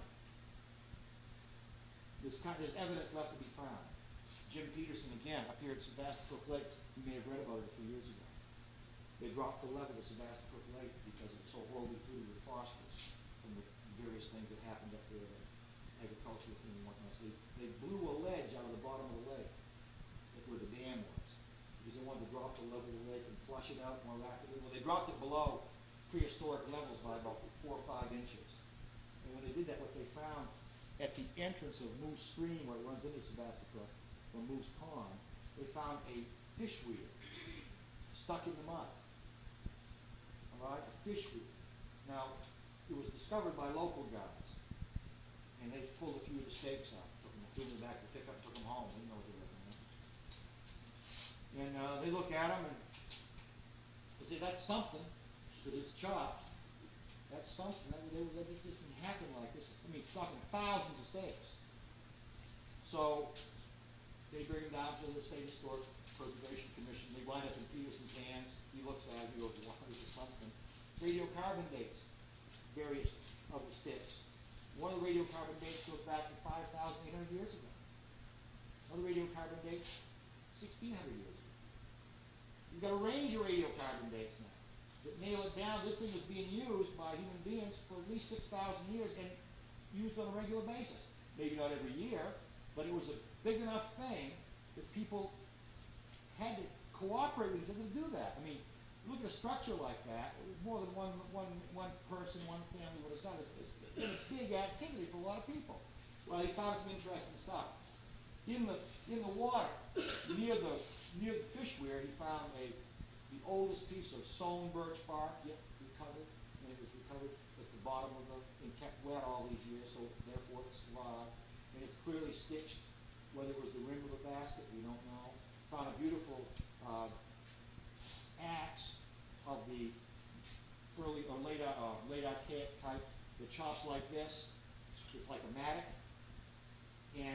There's evidence left to be found. Jim Peterson, again, appeared at Sebastopol Lake. You may have read about it a few years ago. They dropped the level of Sebastopol Lake because it was so horribly polluted with phosphorus from the various things that happened up there, the agricultural thing and whatnot. So they blew a ledge out of the bottom of the lake, like where the dam was, because they wanted to drop the level of the lake and flush it out more rapidly. Well, they dropped it below prehistoric levels by about 4 or 5 inches. And when they did that, what they found at the entrance of Moose Stream, where it runs into Sebastopol, or Moose Pond, they found a fish wheel stuck in the mud. All right, a fish wheel. Now, it was discovered by local guys, and they pulled a few of the stakes out, threw them back to pick up, took them home. They know what they were doing. And they look at them and they say, that's something, because it's chopped. That's something. That just didn't happen like this. I mean, talking thousands of stakes. So they bring them down to the State Historic Preservation Commission. They wind up in Peterson's hands. He looks at it. He goes, "What is this something?" Radiocarbon dates various of the sticks. One of the radiocarbon dates goes back to 5,800 years ago. Another radiocarbon date, 1,600 years ago. You've got a range of radiocarbon dates now that nail it down. This thing was being used by human beings for at least 6,000 years and used on a regular basis. Maybe not every year, but it was a big enough thing that people had to cooperate with each other to do that. I mean, look at a structure like that. It was more than one person, one family would have done it. It's been a big activity for a lot of people. Well, he found some interesting stuff. In the water, near the fish weir, he found the oldest piece of sawn birch bark yet recovered, and it was recovered at the bottom of and kept wet all these years, so therefore it's survived. And it's clearly stitched. Whether it was the rim of a basket, we don't know. Found a beautiful axe of the early or late archaic type that chops like this. It's like a mattock, and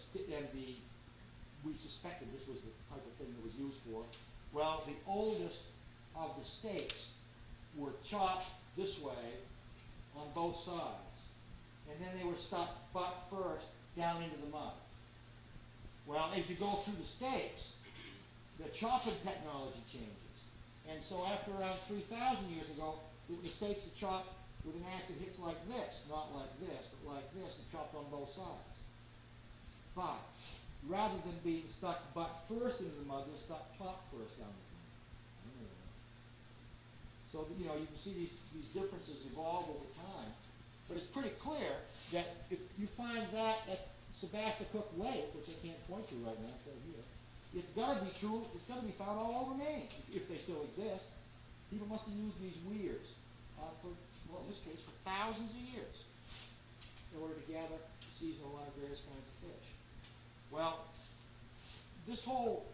we suspected this was the type of thing that was used for. Well, the oldest of the stakes were chopped this way on both sides, and then they were stuck butt first down into the mud. Well, as you go through the stakes, the chopping technology changes. And so after around 3,000 years ago, the stakes are chopped with an axe that hits like this, not like this, but like this, and chopped on both sides. But rather than being stuck butt first into the mud, they're stuck top first down the mud. So, you know, you can see these differences evolve over time. But it's pretty clear that if you find that at Sebastopol Lake, which I can't point to right now, it's right here, it's got to be true. It's got to be found all over Maine, if they still exist. People must have used these weirs for, well, in this case, for thousands of years in order to gather seasonal and various kinds of fish. Well, this whole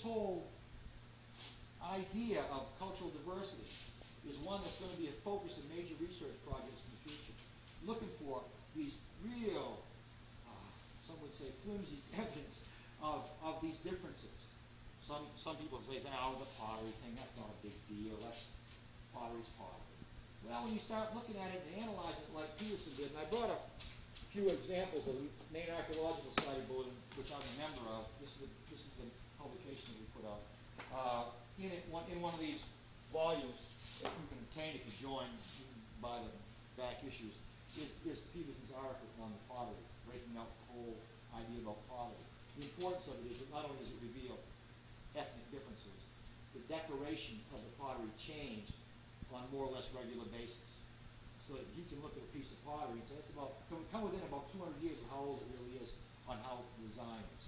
idea of cultural diversity is one that's going to be a focus of major research projects in the future, looking for these real, some would say, flimsy evidence of these differences. Some people say, oh, the pottery thing, that's not a big deal. Pottery's pottery. Well, when you start looking at it and analyzing it like Peterson did, and I brought a few examples of the Maine Archaeological Society bulletin, which I'm a member of. This is the publication that we put out. In one of these volumes that you can obtain if you join by the back issues, is Peterson's article on the pottery, breaking out the whole idea about pottery. The importance of it is that not only does it reveal ethnic differences, the decoration of the pottery changed on more or less regular basis. So that you can look at a piece of pottery and say, it's about, come within about 200 years of how old it really is on how the design is.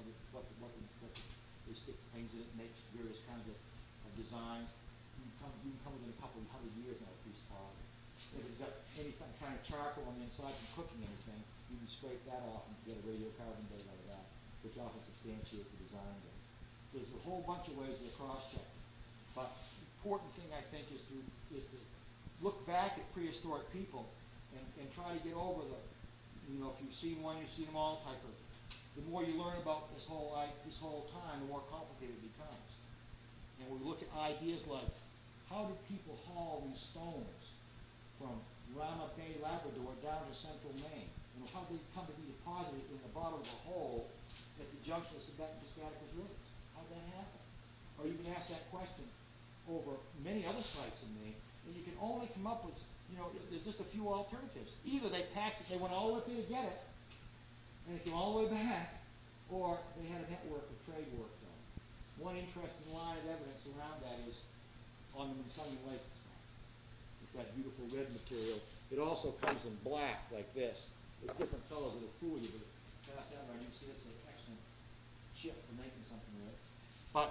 They stick things in it, make various kinds of designs. You can come within a couple of 100 years now of a piece of pottery. If it's got any kind of charcoal on the inside from cooking anything, you can scrape that off and get a radiocarbon date out of that, which often substantiates the design date. There's a whole bunch of ways to cross-check. But the important thing, I think, is to look back at prehistoric people and try to get over the, if you've seen one, you've seen them all type of. The more you learn about this whole time, the more complicated it becomes. And we look at ideas like, how did people haul these stones from Rama Bay, Labrador, down to central Maine? How did they come to be deposited in the bottom of a hole at the junction of Quebec and Piscataquis rivers? How did that happen? Or you can ask that question over many other sites in Maine, and you can only come up with, there's just a few alternatives. Either they packed it, they went all the way up there to get it, and they came all the way back, or they had a network of trade work done. One interesting line of evidence around that is on the Minsungi Lake. It's that beautiful red material. It also comes in black, like this. It's different colors that'll fool you, but pass that around, you can see it's an excellent chip for making something with it. But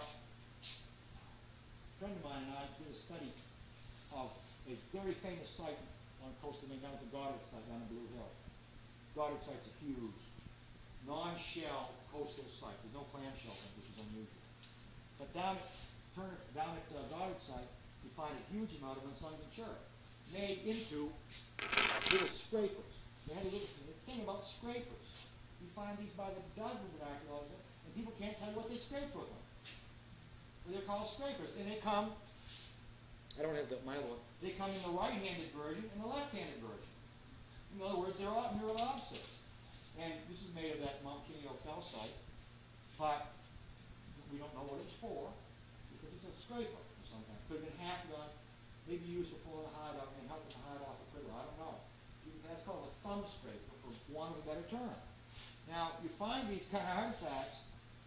a friend of mine and I did a study of a very famous site on coastal Maine, down at the Goddard site down in Blue Hill. Goddard site's a huge, non-shell coastal site. There's no clamshell, which is unusual. But down at Goddard site, you find a huge amount of Minsungi chert made into little scrapers. They had a little thing about scrapers. You find these by the dozens in archaeology, and people can't tell you what they scraped with them. But they're called scrapers, and they come. I don't have my one. They come in the right-handed version and the left-handed version. In other words, they're all mirror opposites. And this is made of that Mount Kineo fell site, but we don't know what it's for. Because it's a scraper of some kind. Could have been half done, maybe used for pulling the hide up and helping the hide off the critter. I don't know. That's called a thumb scraper, for want of a better term. Now, you find these kind of artifacts,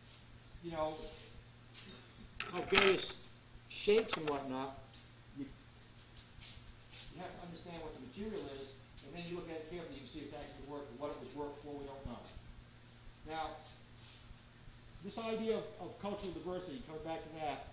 of various shapes and whatnot. You have to understand what the material is, and then you look at it carefully, you can see it's actually worked, and what it was worked for, we don't know. Now, this idea of cultural diversity, coming back to that,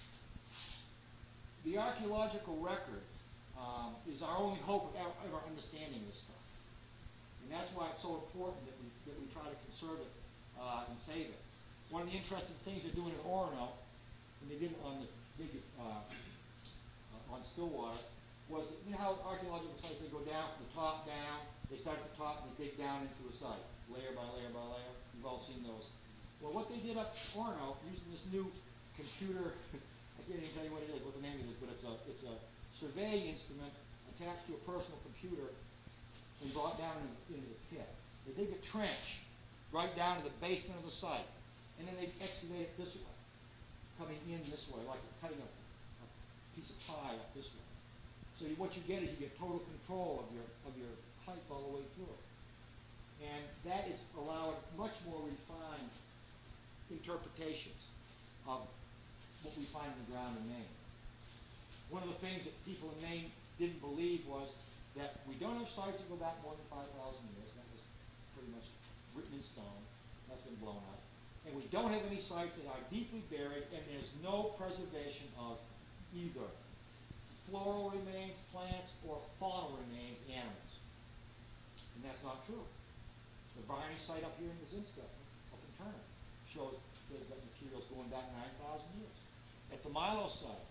the archaeological record is our only hope of ever understanding this stuff. And that's why it's so important that we try to conserve it and save it. One of the interesting things they're doing in Orono, and they did on the big on Stillwater, was how archaeological sites, they go down from the top down, they start at the top and they dig down into a site, layer by layer by layer. You've all seen those. Well, what they did up at Orono, using this new computer, I can't even tell you what it is, what the name of it is, but it's a surveying instrument attached to a personal computer and brought down into the pit. They dig a trench right down to the basement of the site, and then they excavate it this way, coming in this way, like cutting a piece of pie up this way. So what you get is you get total control of your height all the way through it. And that is allowing much more refined interpretations of what we find in the ground in Maine. One of the things that people in Maine didn't believe was that we don't have sites that go back more than 5,000 years. That was pretty much written in stone. That's been blown up. And we don't have any sites that are deeply buried, and there's no preservation of either floral remains, plants, or faunal remains, animals. And that's not true. The Varney site up here in Mazinska, up in Turner, shows that material's going back 9,000 years. At the Milo site,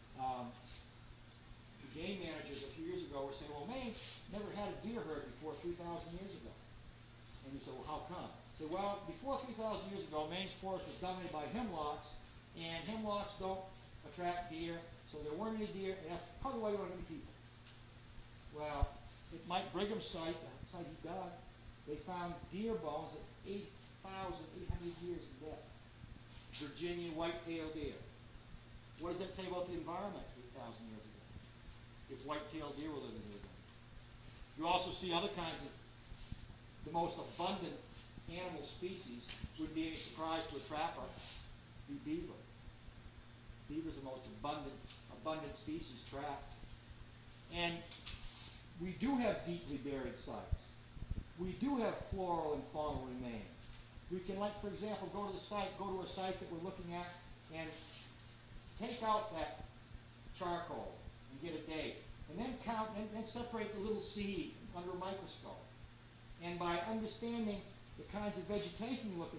the game managers a few years ago were saying, well, Maine never had a deer herd before 3,000 years ago. And you say, well, how come? So, well, before 3,000 years ago, Maine's forest was dominated by hemlocks, and hemlocks don't attract deer, so there weren't any deer, and that's probably why there weren't any people. Well, at Mike Brigham's site, the site he dug, they found deer bones at 8,800 years in depth. Virginia white-tailed deer. What does that say about the environment 8,000 years ago? If white-tailed deer were living here then. You also see other kinds of, the most abundant animal species, wouldn't be any surprise to a trapper, be beaver. Beaver's the most abundant species trapped. And we do have deeply buried sites. We do have floral and faunal remains. We can, like, for example, go to a site that we're looking at and take out that charcoal and get a date. And then count and then separate the little seeds under a microscope. And by understanding the kinds of vegetation you're looking at,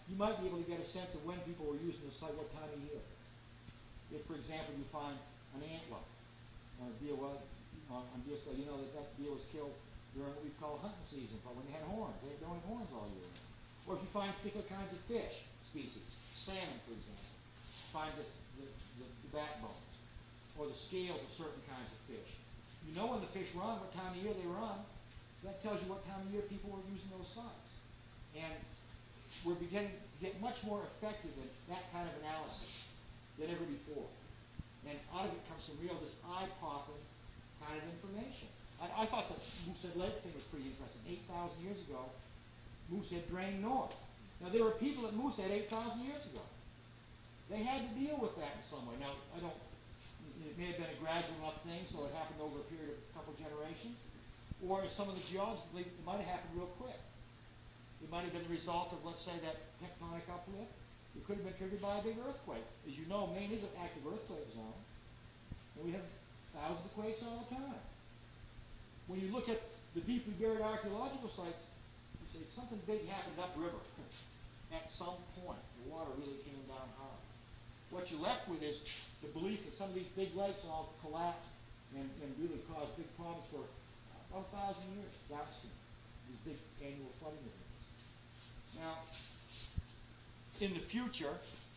you might be able to get a sense of when people were using the site, what time of year. If, for example, you find an antler on a deer, well, on deer skull, you know that deer was killed during what we call hunting season, but when they had horns. They don't have horns all year round. Or if you find particular kinds of fish species, salmon, for example, find the backbones, or the scales of certain kinds of fish. You know when the fish run, what time of year they run. So that tells you what time of year people were using those sites. And we're beginning to get much more effective in that kind of analysis than ever before. And out of it comes some real, this eye-popping kind of information. I thought the Moosehead Lake thing was pretty interesting. 8,000 years ago, Moosehead drained north. Now, there were people at Moosehead 8,000 years ago. They had to deal with that in some way. Now, it may have been a gradual enough thing, so it happened over a period of a couple generations. Or as some of the geologists believe, it might have happened real quick. It might have been the result of, let's say, that tectonic uplift. It could have been triggered by a big earthquake. As you know, Maine is an active earthquake zone. And we have thousands of quakes all the time. When you look at the deeply buried archaeological sites, you say something big happened upriver. At some point, the water really came down hard. What you're left with is the belief that some of these big lakes all collapsed and really caused big problems for about 1,000 years downstream. These big annual flooding events. Now, in the future,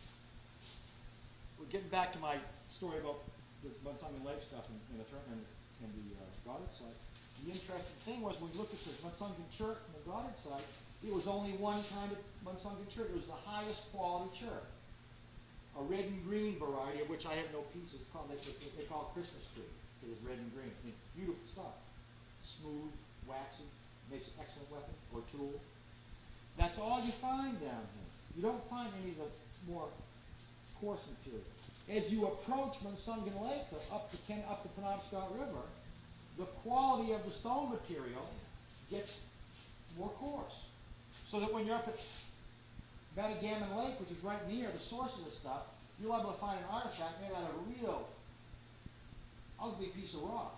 we're getting back to my story about the Munsongan Lake stuff and the Goddard site. The interesting thing was when we looked at the Munsongan chert and the Goddard site, it was only one kind of Munsongan chert. It was the highest quality chert. A red and green variety, of which I have no pieces. They call it Christmas tree. It is red and green. I mean, beautiful stuff. Smooth, waxy, makes an excellent weapon or tool. That's all you find down here. You don't find any of the more coarse material. As you approach Munsongan Lake up the Penobscot River, the quality of the stone material gets more coarse. So that when you're up at Metagamon Lake, which is right near the source of this stuff, you're able to find an artifact made out of a real ugly piece of rock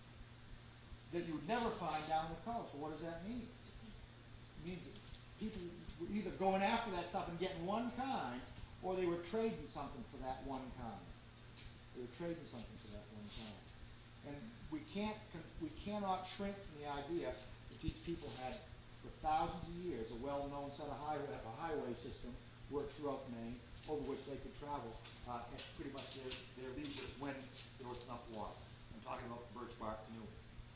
that you would never find down the coast. Well, what does that mean? It means that people were either going after that stuff and getting one kind, or they were trading something for that one kind. They were trading something for that one kind. And we cannot shrink from the idea that these people had, for thousands of years, a well-known set of highway system worked throughout Maine, over which they could travel at pretty much their leisure when there was enough water. I'm talking about birch bark canoe.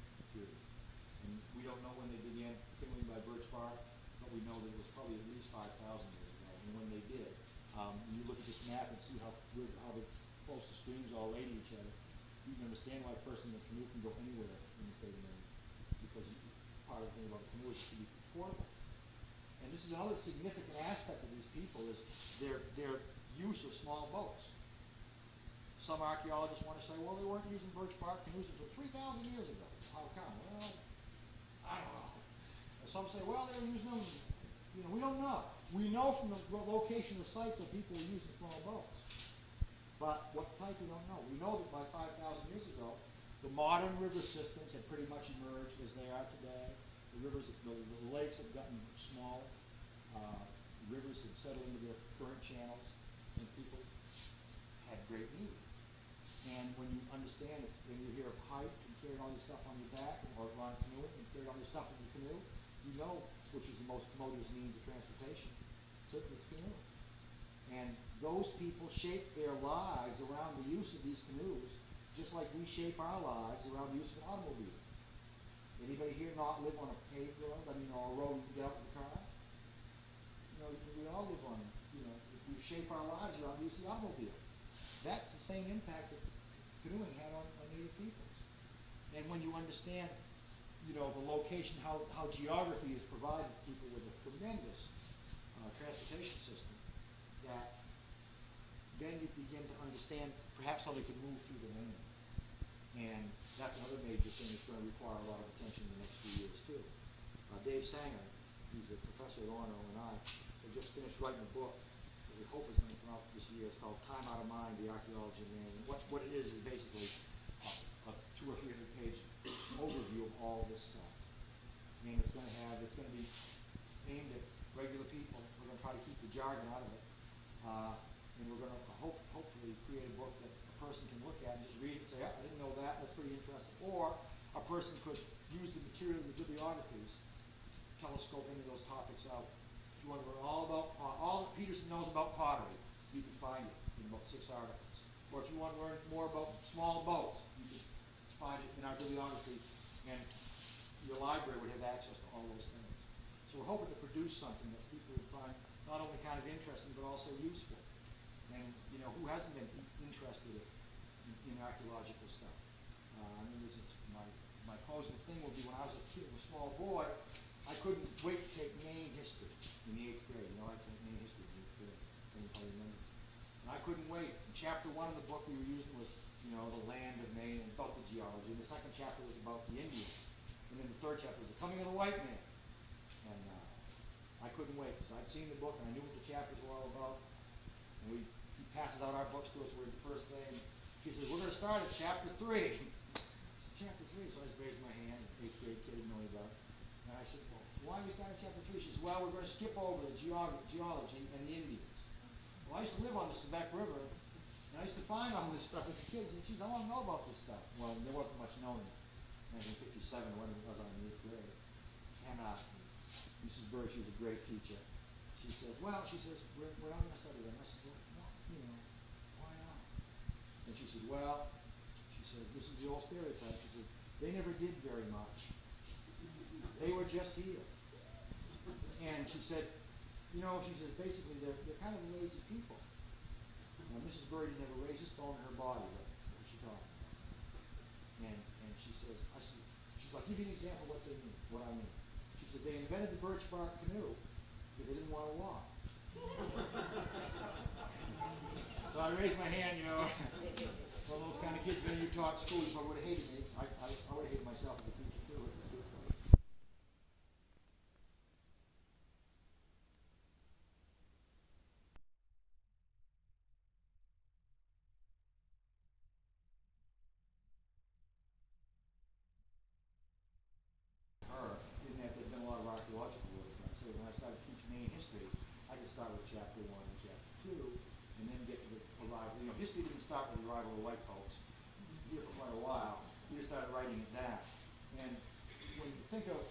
And we don't know when they began canoeing by birch bark, but we know that it was probably at least 5,000 years ago. And when they did, when you look at this map and see how the close the streams all lay to each other, you can understand why a person in a canoe can go anywhere in the state of Maine. Because part of the thing about a canoe is to be portable. And this is another significant aspect of these people is their use of small boats. Some archaeologists want to say, well, they weren't using birch bark canoes until 3,000 years ago. How come? Well, I don't know. And some say, well, they were using them, we don't know. We know from the location of sites that people were using small boats. But what type, we don't know. We know that by 5,000 years ago, the modern river systems had pretty much emerged as they are today. The rivers, the lakes had gotten small. Rivers had settled into their current channels, and people had great need. And when you understand it, when you hear of hike and carrying all your stuff on your back, or on canoeing and carrying all your stuff in your canoe, you know which is the most commodious means of transportation. Certainly it's canoeing. And those people shape their lives around the use of these canoes, just like we shape our lives around the use of an automobile. Anybody here not live on a paved road? A road you can get out with the car? We all live on, we shape our lives around the use of the automobile. That's the same impact that canoeing had on Native peoples. And when you understand, the location, how geography has provided people with a tremendous transportation system, that then you begin to understand perhaps how they could move through the Maine. And that's another major thing that's going to require a lot of attention in the next few years, too. Dave Sanger, he's a professor at Orono, and I have just finished writing a book that we hope is going to come out this year. It's called Time Out of Mind, The Archaeology of Maine. And what it is basically a 200 or 300 page overview of all of this stuff. And it's going to be aimed at regular people. We're going to try to keep the jargon out of it. And we're going to hopefully create a book that a person can look at and just read it and say, oh, I didn't know that, that's pretty interesting. Or a person could use the material in the bibliographies, telescope any of those topics out. If you want to learn all that Peterson knows about pottery, you can find it in about 6 articles. Or if you want to learn more about small boats, you can find it in our bibliography, and your library would have access to all those things. So we're hoping to produce something that people would find not only kind of interesting, but also useful. And, you know, who hasn't been interested in archaeological stuff? I mean, my closing thing will be when I was a kid, a small boy, I couldn't wait to take Maine history in the 8th grade. You know, I took Maine history in the 8th grade. Some of you probably remember. And I couldn't wait. And chapter 1 of the book we were using was, you know, the land of Maine and about the geology. And the second chapter was about the Indians. And then the third chapter was the coming of the white man. And I couldn't wait because I'd seen the book and I knew what the chapters were all about. And he passes out our books to us. We're the first day. And he says, we're going to start at chapter 3. Chapter 3. So I just raised my hand. 8th grade kid didn't know any about it. And I said, well, why are we starting chapter 3? She says, well, we're going to skip over the geology and the Indians. Well, I used to live on the Quebec River, and I used to find all this stuff as a kid. And she said, I want to know about this stuff. Well, there wasn't much known in 1957 when it was on the 8th grade. And Mrs. Burr, she was a great teacher. She says, we're not going to study them. I said, well, you know, why not? And she said, this is the old stereotype. She said, they never did very much. They were just here. And she said, basically they're kind of lazy people. Now, Mrs. Birdie never raised a stone in her body, what she talking about. And she says, she's like, give me an example of what I mean. She said, they invented the birch bark canoe because they didn't want to walk. So I raised my hand, you know. One of those kind of kids that you taught school, so I would have hated me. I would have hated myself as a teacher too. In that there's been a lot of archaeological work done. So when I started teaching Maine history, I could start with chapter 1 and chapter 2, and then get to the arrival. You know, history didn't start with the arrival of white folks. It was here for quite a while. We just started writing it down. And when you think of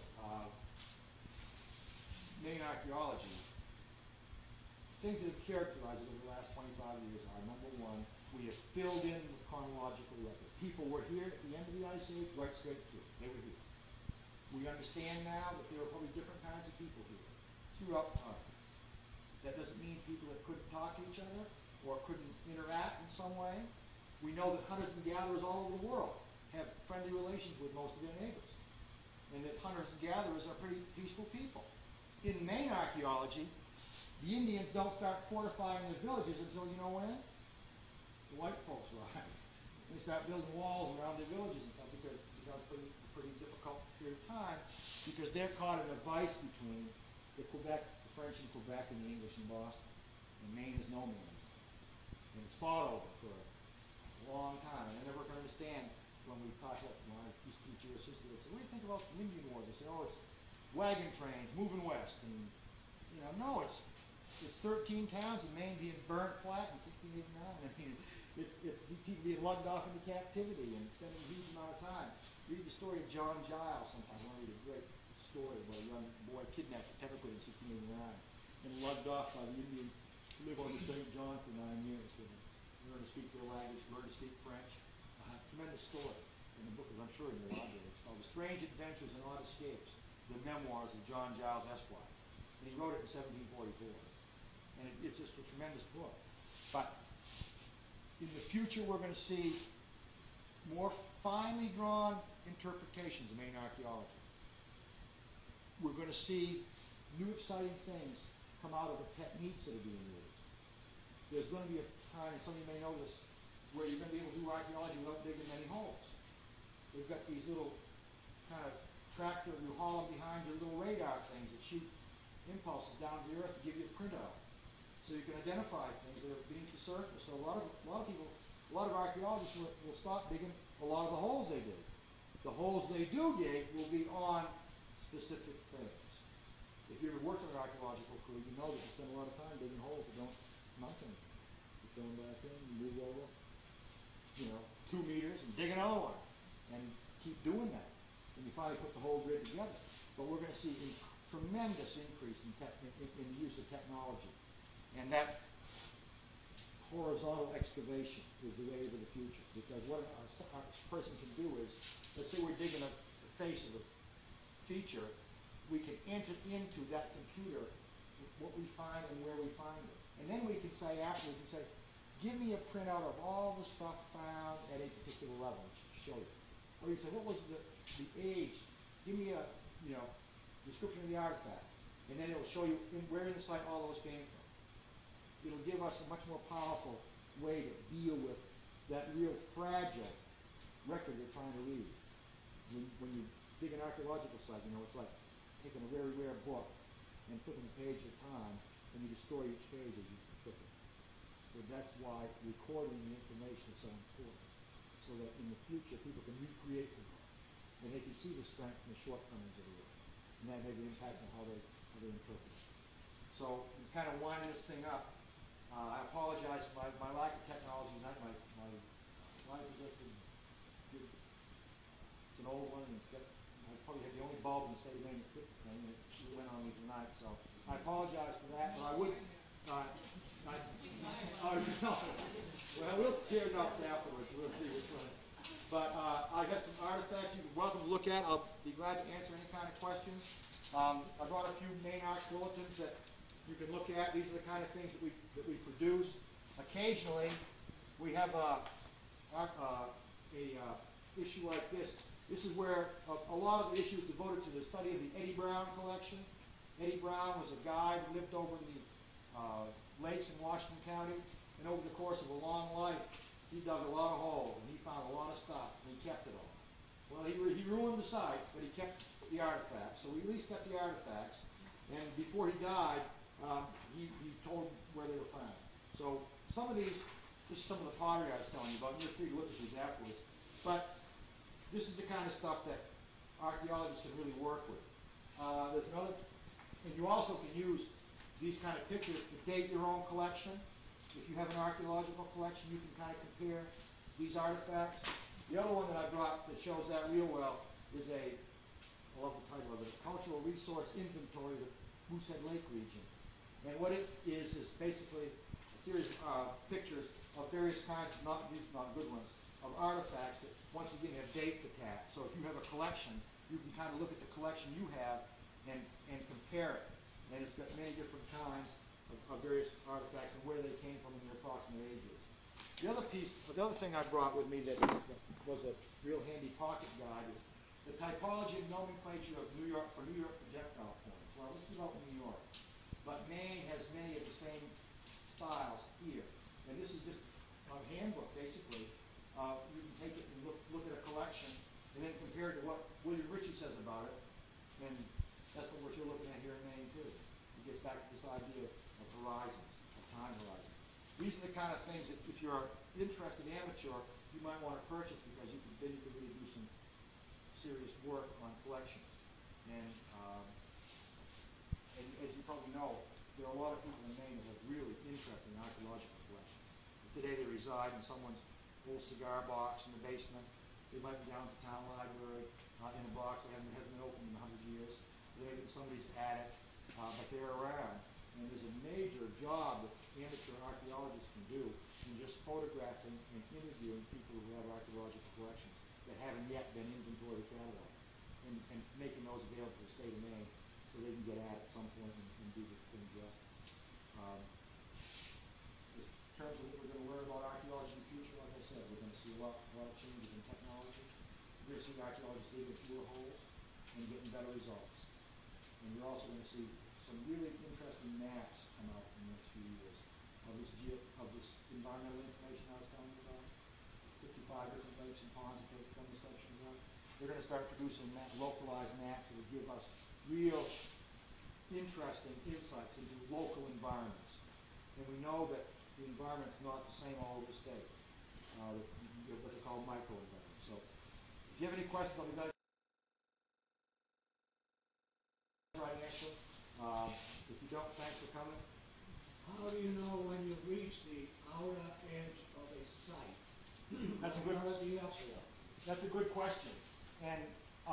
Maine archaeology, things that have characterized it over the last 25 years are, number one, we have filled in the chronological record. People were here at the end of the Ice Age, right straight through. They were here. We understand now that there were probably different kinds of people here throughout time. That doesn't mean people that couldn't talk to each other or couldn't interact in some way. We know that hunters and gatherers all over the world have friendly relations with most of their neighbors, and that hunters and gatherers are pretty peaceful people. In Maine archaeology, the Indians don't start fortifying their villages until, you know when? The white folks arrive. They start building walls around their villages and stuff because it's a pretty difficult period of time because they're caught in a vice between the French in Quebec and the English in Boston. And Maine is no man. And it's fought over for a long time. And I never can understand when we talk about, when I used to teach U.S. history, they say, what do you think about the Indian War? They say, oh, it's wagon trains moving west. And, you know, no, it's 13 towns in Maine being burnt flat in 1689. I mean, it's these people being lugged off into captivity and spending a huge amount of time. Read the story of John Giles sometime. I want to read a great story about a young boy kidnapped at Pepperpin in 1689 and lugged off by the Indians to live on the St. John for 9 years with them. Learn to speak their language, learn to speak French. Tremendous story. And the book is, I'm sure, in your library. It's called The Strange Adventures and Odd Escapes, the memoirs of John Giles, Esquire. And he wrote it in 1744. And it's just a tremendous book. But in the future, we're going to see more finely drawn interpretations of Maine archaeology. We're going to see new exciting things come out of the techniques that are being used. There's going to be a time, and some of you may know this, where you're going to be able to do archaeology without digging many holes. They've got these little kind of tractor, you haul them behind your little radar things that shoot impulses down to the earth to give you a printout. So you can identify things that are beneath the surface. So a lot of archaeologists will stop digging a lot of the holes they dig. The holes they do dig will be on specific things. if you ever worked on an archaeological crew, you know that you spend a lot of time digging holes that don't amount to anything. You fill them back in, you move over, 2 meters, and dig another one, and keep doing that. And you finally put the whole grid together. But we're going to see a tremendous increase in the use of technology. And that horizontal excavation is the wave of the future. Because what a person can do is, let's say we're digging a face of a feature, we can enter into that computer what we find and where we find it. And then we can say, after we can say, give me a printout of all the stuff found at a particular level, and show you. Or you say, what was the age? Give me a description of the artifact. And then it will show you where in the site all those came from. It'll give us a much more powerful way to deal with that real fragile record you're trying to read. When you dig an archaeological site, it's like taking a very rare book and flipping a page at a time, and you destroy each page as you flip it. So that's why recording the information is so important, so that in the future people can recreate the work, and they can see the strength and the shortcomings of the work, and that may be impacting how they interpret it. So I'm kind of winding this thing up. I apologize for my lack of technology tonight. My slide projector, it's an old one, and I probably had the only bulb in the state of Maine that went on me tonight. So I apologize for that, but I would. Well, we'll tear notes afterwards. We'll see which one. But I got some artifacts you're welcome to look at. I'll be glad to answer any kind of questions. I brought a few Maine Arch bulletins that you can look at. These are the kind of things that we produce. Occasionally, we have a issue like this. This is where a lot of the issue is devoted to the study of the Eddie Brown collection. Eddie Brown was a guide who lived over in the lakes in Washington County, and over the course of a long life, he dug a lot of holes, and he found a lot of stuff, and he kept it all. Well, he ruined the sites, but he kept the artifacts, so we at least kept the artifacts, and before he died, he told where they were found. So some of these, this is some of the pottery I was telling you about, and you're free to look at these afterwards, but this is the kind of stuff that archaeologists can really work with. There's another, and you also can use these kind of pictures to date your own collection. If you have an archaeological collection, you can kind of compare these artifacts. The other one that I brought that shows that real well is I love the title of it, Cultural Resource Inventory of the Moosehead Lake region. And what it is basically a series of pictures of various kinds, these are not good ones, of artifacts that once again have dates attached. So if you have a collection, you can kind of look at the collection you have and compare it. And it's got many different kinds of various artifacts and where they came from and their approximate ages. The other thing I brought with me that was a real handy pocket guide is the typology and nomenclature of New York projectile points. Well, this is about New York, but Maine has many of the same styles here. And this is just a handbook, basically. You can take it and look at a collection and then compare it to what William Ritchie says about it. And that's what you're looking at here in Maine, too. It gets back to this idea of horizons, of time horizons. These are the kind of things that if you're an interested amateur, you might want to purchase because then you can really do some serious work on collections. And as you probably know, there are a lot of people in Maine that have really interesting archaeological collections. Today they reside in someone's old cigar box in the basement. They might be down at the town library in a box that hasn't been opened in 100 years. They're in somebody's attic, but they're around. And there's a major job that amateur archaeologists can do in just photographing and interviewing people who have archaeological collections that haven't yet been inventoried or cataloged, and making those available to the state of Maine so they can get at it at some point and do the thing justice. In terms of what we're going to learn about archaeology in the future, like I said, we're going to see a lot of changes in technology. We're going to see archaeologists digging fewer holes and getting better results. And you're also going to see some really interesting maps come out in the next few years of this environmental information I was telling you about. 55 different lakes and ponds that take from the sections out. They're going to start producing localized maps that will give us real interesting insights into local environments. And we know that the environment's not the same all over the state. What they call microenvironments. So if you have any questions, I'll be glad to right answer. Joe, thanks for coming. How do you know when you reach the outer edge of a site? That's a good. That's a good question. And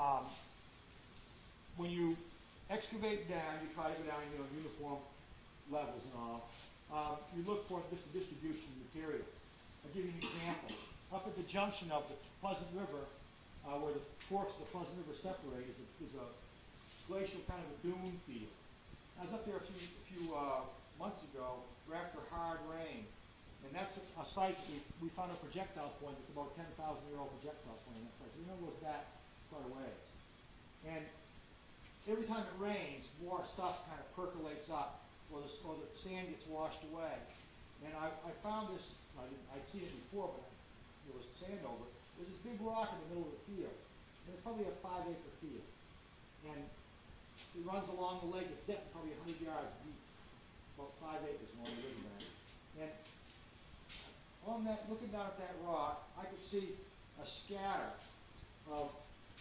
when you excavate down, you try to go down, uniform levels and all. You look for just the distribution of material. I'll give you an example. Up at the junction of the Pleasant River, where the forks of the Pleasant River separate, is a glacial kind of a dune field. I was up there a few months ago, after hard rain, and that's a site that we found a projectile point that's about 10,000-year-old projectile point on that site. So it goes back quite a ways. And every time it rains, more stuff kind of percolates up, or the sand gets washed away. And I found this, I'd seen it before, but there was sand over it. There's this big rock in the middle of the field. And it's probably a 5-acre field. And it runs along the lake. Its depth is probably 100 yards deep, about 5 acres along the riverbank. And on that, looking down at that rock, I could see a scatter of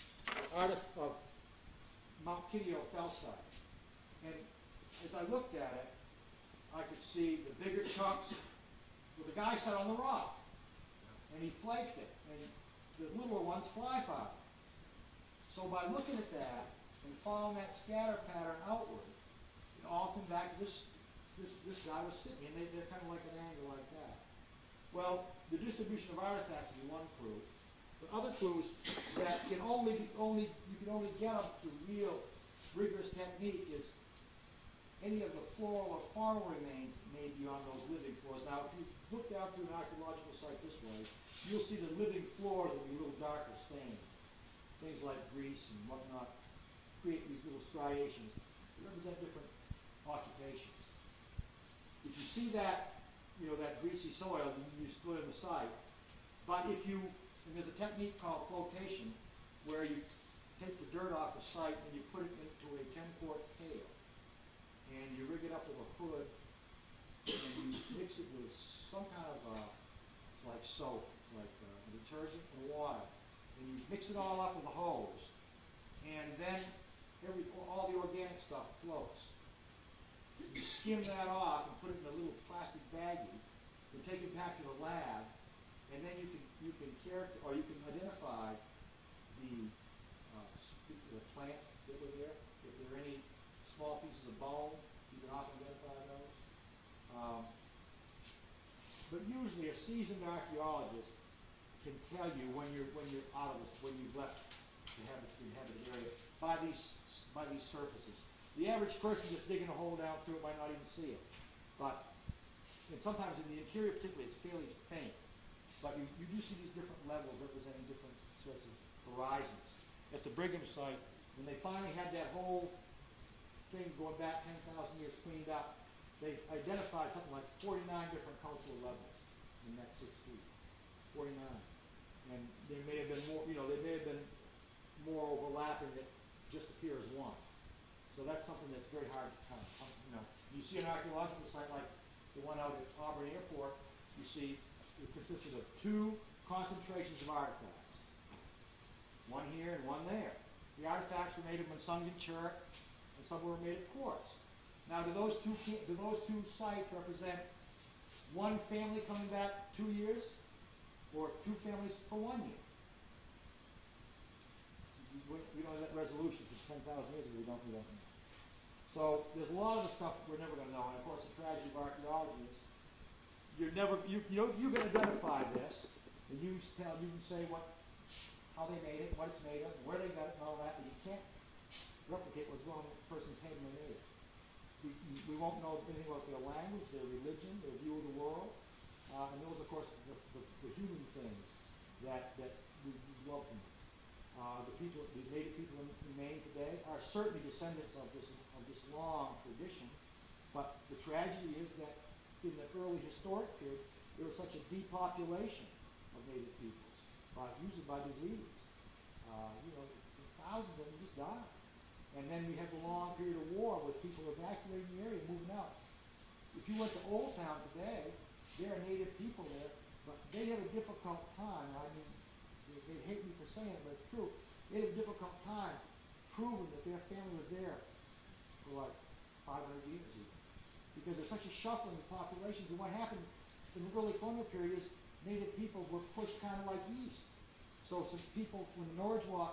Mount Kiteo felsites. And as I looked at it, I could see the bigger chunks where the guy sat on the rock. And he flaked it. And the littler ones fly by. So by looking at that and following that scatter pattern outward, it all came back to this guy was sitting. And they're kind of like an angle like that. Well, the distribution of artifacts is one clue. But other clues that you can only get up to real rigorous technique is any of the floral or faunal remains made beyond those living floors. Now, if you look down through an archaeological site this way, you'll see the living floors will be a little darker stained. Things like grease and whatnot create these little striations that represent different occupations. If you see that, that greasy soil, you split in the site. But and there's a technique called flotation, where you take the dirt off the site and you put it into a 10-quart pail. And you rig it up with a hood, and you mix it with some kind of, it's like soap, it's like detergent and water. And you mix it all up with a hose. And then all the organic stuff floats. You skim that off and put it in a little plastic baggie, and take it back to the lab, and then you can identify the plants that were there. If there are any small pieces of bone, you can often identify those. But usually, a seasoned archaeologist can tell you when you've left the inhabited area by these surfaces. The average person just digging a hole down through it might not even see it. And sometimes in the interior particularly, it's fairly faint. But you do see these different levels representing different sorts of horizons. At the Brigham site, when they finally had that whole thing going back 10,000 years cleaned up, they identified something like 49 different cultural levels in that 6 feet. 49. And there may have been more, there may have been more overlapping that just appear as one. So that's something that's very hard to count. You see an archaeological site like the one out at Auburn Airport, you see it consisted of 2 concentrations of artifacts. One here and one there. The artifacts were made of Munsungin chert, and some were made of quartz. Now, do those two sites represent one family coming back 2 years, or 2 families for 1 year? We don't have that resolution for 10,000 years ago. We don't know. So there's a lot of the stuff we're never going to know. And of course, the tragedy of archaeology is you can identify this, and you can say how they made it, what it's made of, where they got it, and all that, but you can't replicate what's going on in a person's head when they made it. We won't know anything about their language, their religion, their view of the world, and those, of course, the human things that we love them. The native people in Maine today are certainly descendants of this long tradition, but the tragedy is that in the early historic period, there was such a depopulation of native peoples, usually by disease. Thousands of them just died. And then we had the long period of war with people evacuating the area, moving out. If you went to Old Town today, there are native people there, but they had a difficult time. I mean, they hate me for saying it, but it's true. They had a difficult time proving that their family was there for like 500 years even. Because there's such a shuffling of populations, and what happened in the early colonial period is native people were pushed kind of like east. So some people, when the Norridgewock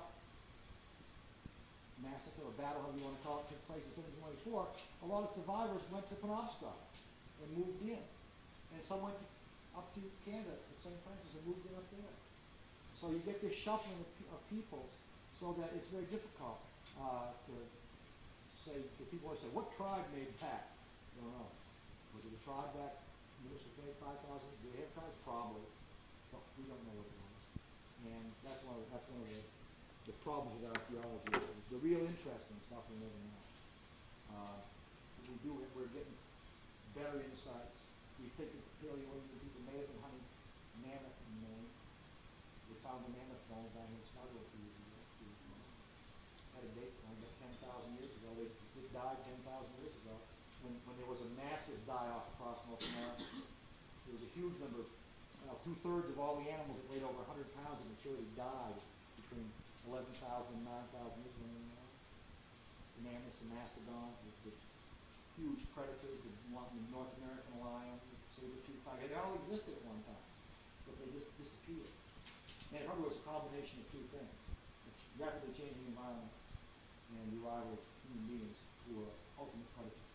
massacre or battle, however you want to call it, took place in 1724, a lot of survivors went to Penobscot and moved in. And some went up to Canada, to St. Francis, and moved in up there. So you get this shuffling of peoples so that it's very difficult to say, to people always say, what tribe made that? I don't know. Was it a tribe that was made 5,000? Do they have tribes? Probably. But we don't know what it was. And that's one of the problems with archaeology. Is the real interesting stuff we never know. We're getting better insights. We think that the Paleolithic people may have been hunting mammoth in Maine. They found the mammoth bones down in Snuggle a few years ago. Had a date on about 10,000 years ago. It died 10,000 years ago when there was a massive die-off across North America. There was a huge number, 2/3 of all the animals that weighed over 100 pounds in maturity died between 11,000 and 9,000 years ago. The mammoths, the mastodons, the huge predators, the North American lion, the saber-tooth tiger, they all existed at one time, but they just disappeared. And it probably was a combination of two things: a rapidly changing environment and the arrival of human beings who are ultimate predators.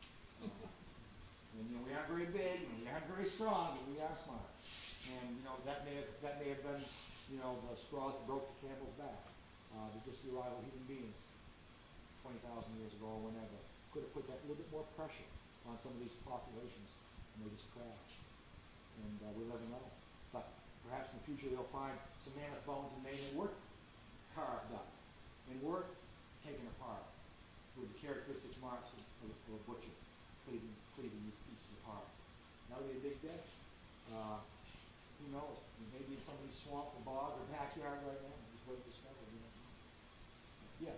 And we aren't very big, and we aren't very strong, but we are smart. And that may have been the straws that broke the camel's back. Just the arrival of human beings 20,000 years ago or whenever could have put that little bit more pressure on some of these populations, and they just crashed. And we'll never know. But perhaps in the future they'll find some mammoth bones in Maine that were carved up and were taken apart with the characteristic marks of a butcher cleaving these pieces apart. That would be a big day. Who knows? Maybe in somebody's swamp or bog or backyard right now. Just wait to discover. We don't know. Yeah.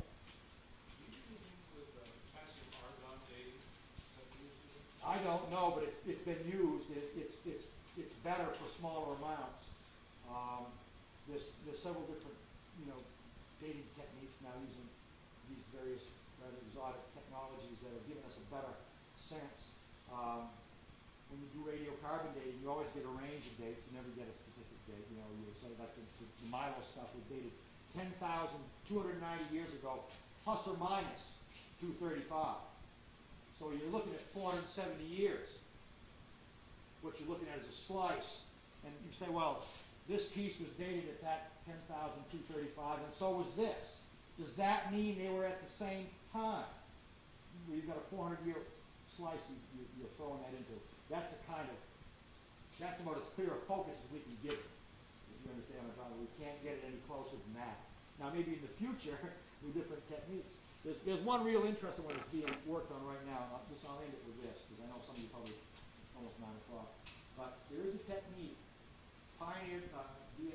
I don't know, but it's been used. It's better for smaller amounts. There's several different dating techniques now using these various rather exotic technologies that have given us a better sense. When you do radiocarbon dating, you always get a range of dates. You never get a specific date. You say like the Milo stuff was dated 10,290 years ago, plus or minus 235. So you're looking at 470 years. What you're looking at is a slice. And you say, well, this piece was dated at that 10,235, and so was this. Does that mean they were at the same time? You've got a 400-year slice you're throwing that into. That's about as clear a focus as we can get it. If you understand what I'm talking about. We can't get it any closer than that. Now, maybe in the future, with different techniques. There's one real interesting one that's being worked on right now. I'll end it with this, because I know some of you probably almost 9 o'clock. But there is a technique pioneered by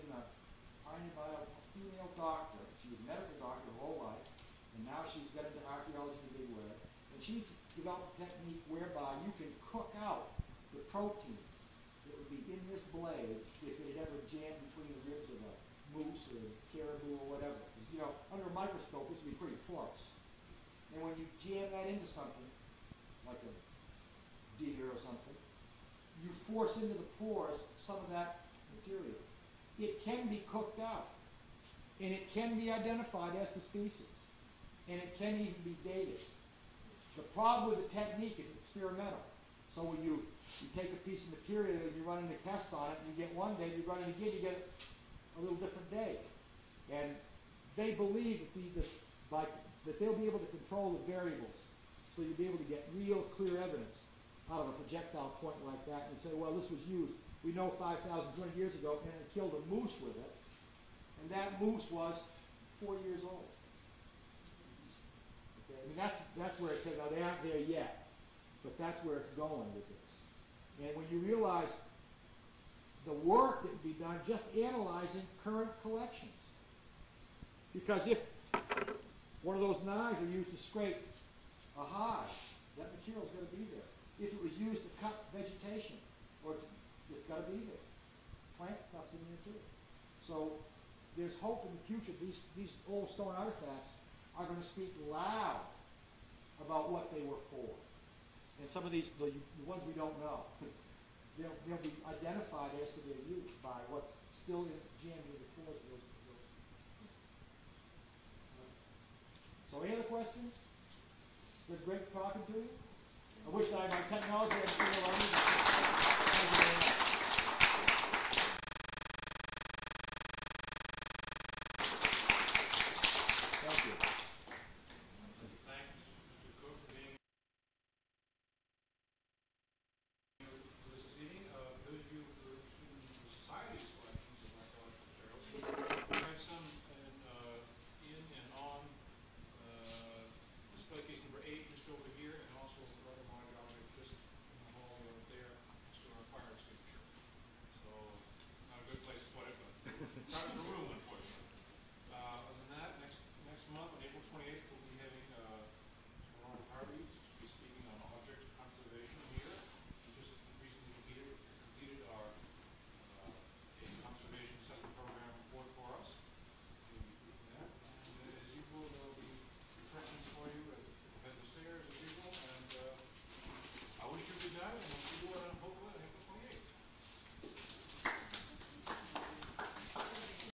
a female doctor. She was a medical doctor her whole life, and now she's got into archaeology in a big way. And she's developed a technique whereby you can cook out the protein that would be in this blade if it had ever jammed between the ribs of a moose or a caribou or whatever. Because, under a microscope, this would be pretty porous. And when you jam that into something, like a deer or something, you force into the pores some of that material. It can be cooked out. And it can be identified as the species. And it can even be dated. The problem with the technique is it's experimental. So when you take a piece of material and you run a test on it, and you get one day, you run it again, you get a little different day. And they believe that they'll be able to control the variables. So you'll be able to get real clear evidence out of a projectile point like that and say, well, this was used, we know 5,200 years ago, and it killed a moose with it. And that moose was 4 years old. Okay? I mean, that's where it's headed. Now, they aren't there yet, but that's where it's going with this. And when you realize the work that would be done just analyzing current collections. Because if one of those knives are used to scrape a hide, that material's going to be there. If it was used to cut vegetation, it's got to be there. Plant stuff's in there too. So there's hope in the future. These old stone artifacts are going to speak loud about what they were for. And some of these, the ones we don't know, they'll be identified as to their use by what's still jammed in the floors of those. So any other questions? It's been great talking to you. I wish that I had my technology. I'd seen a lot of you. Thank you very much.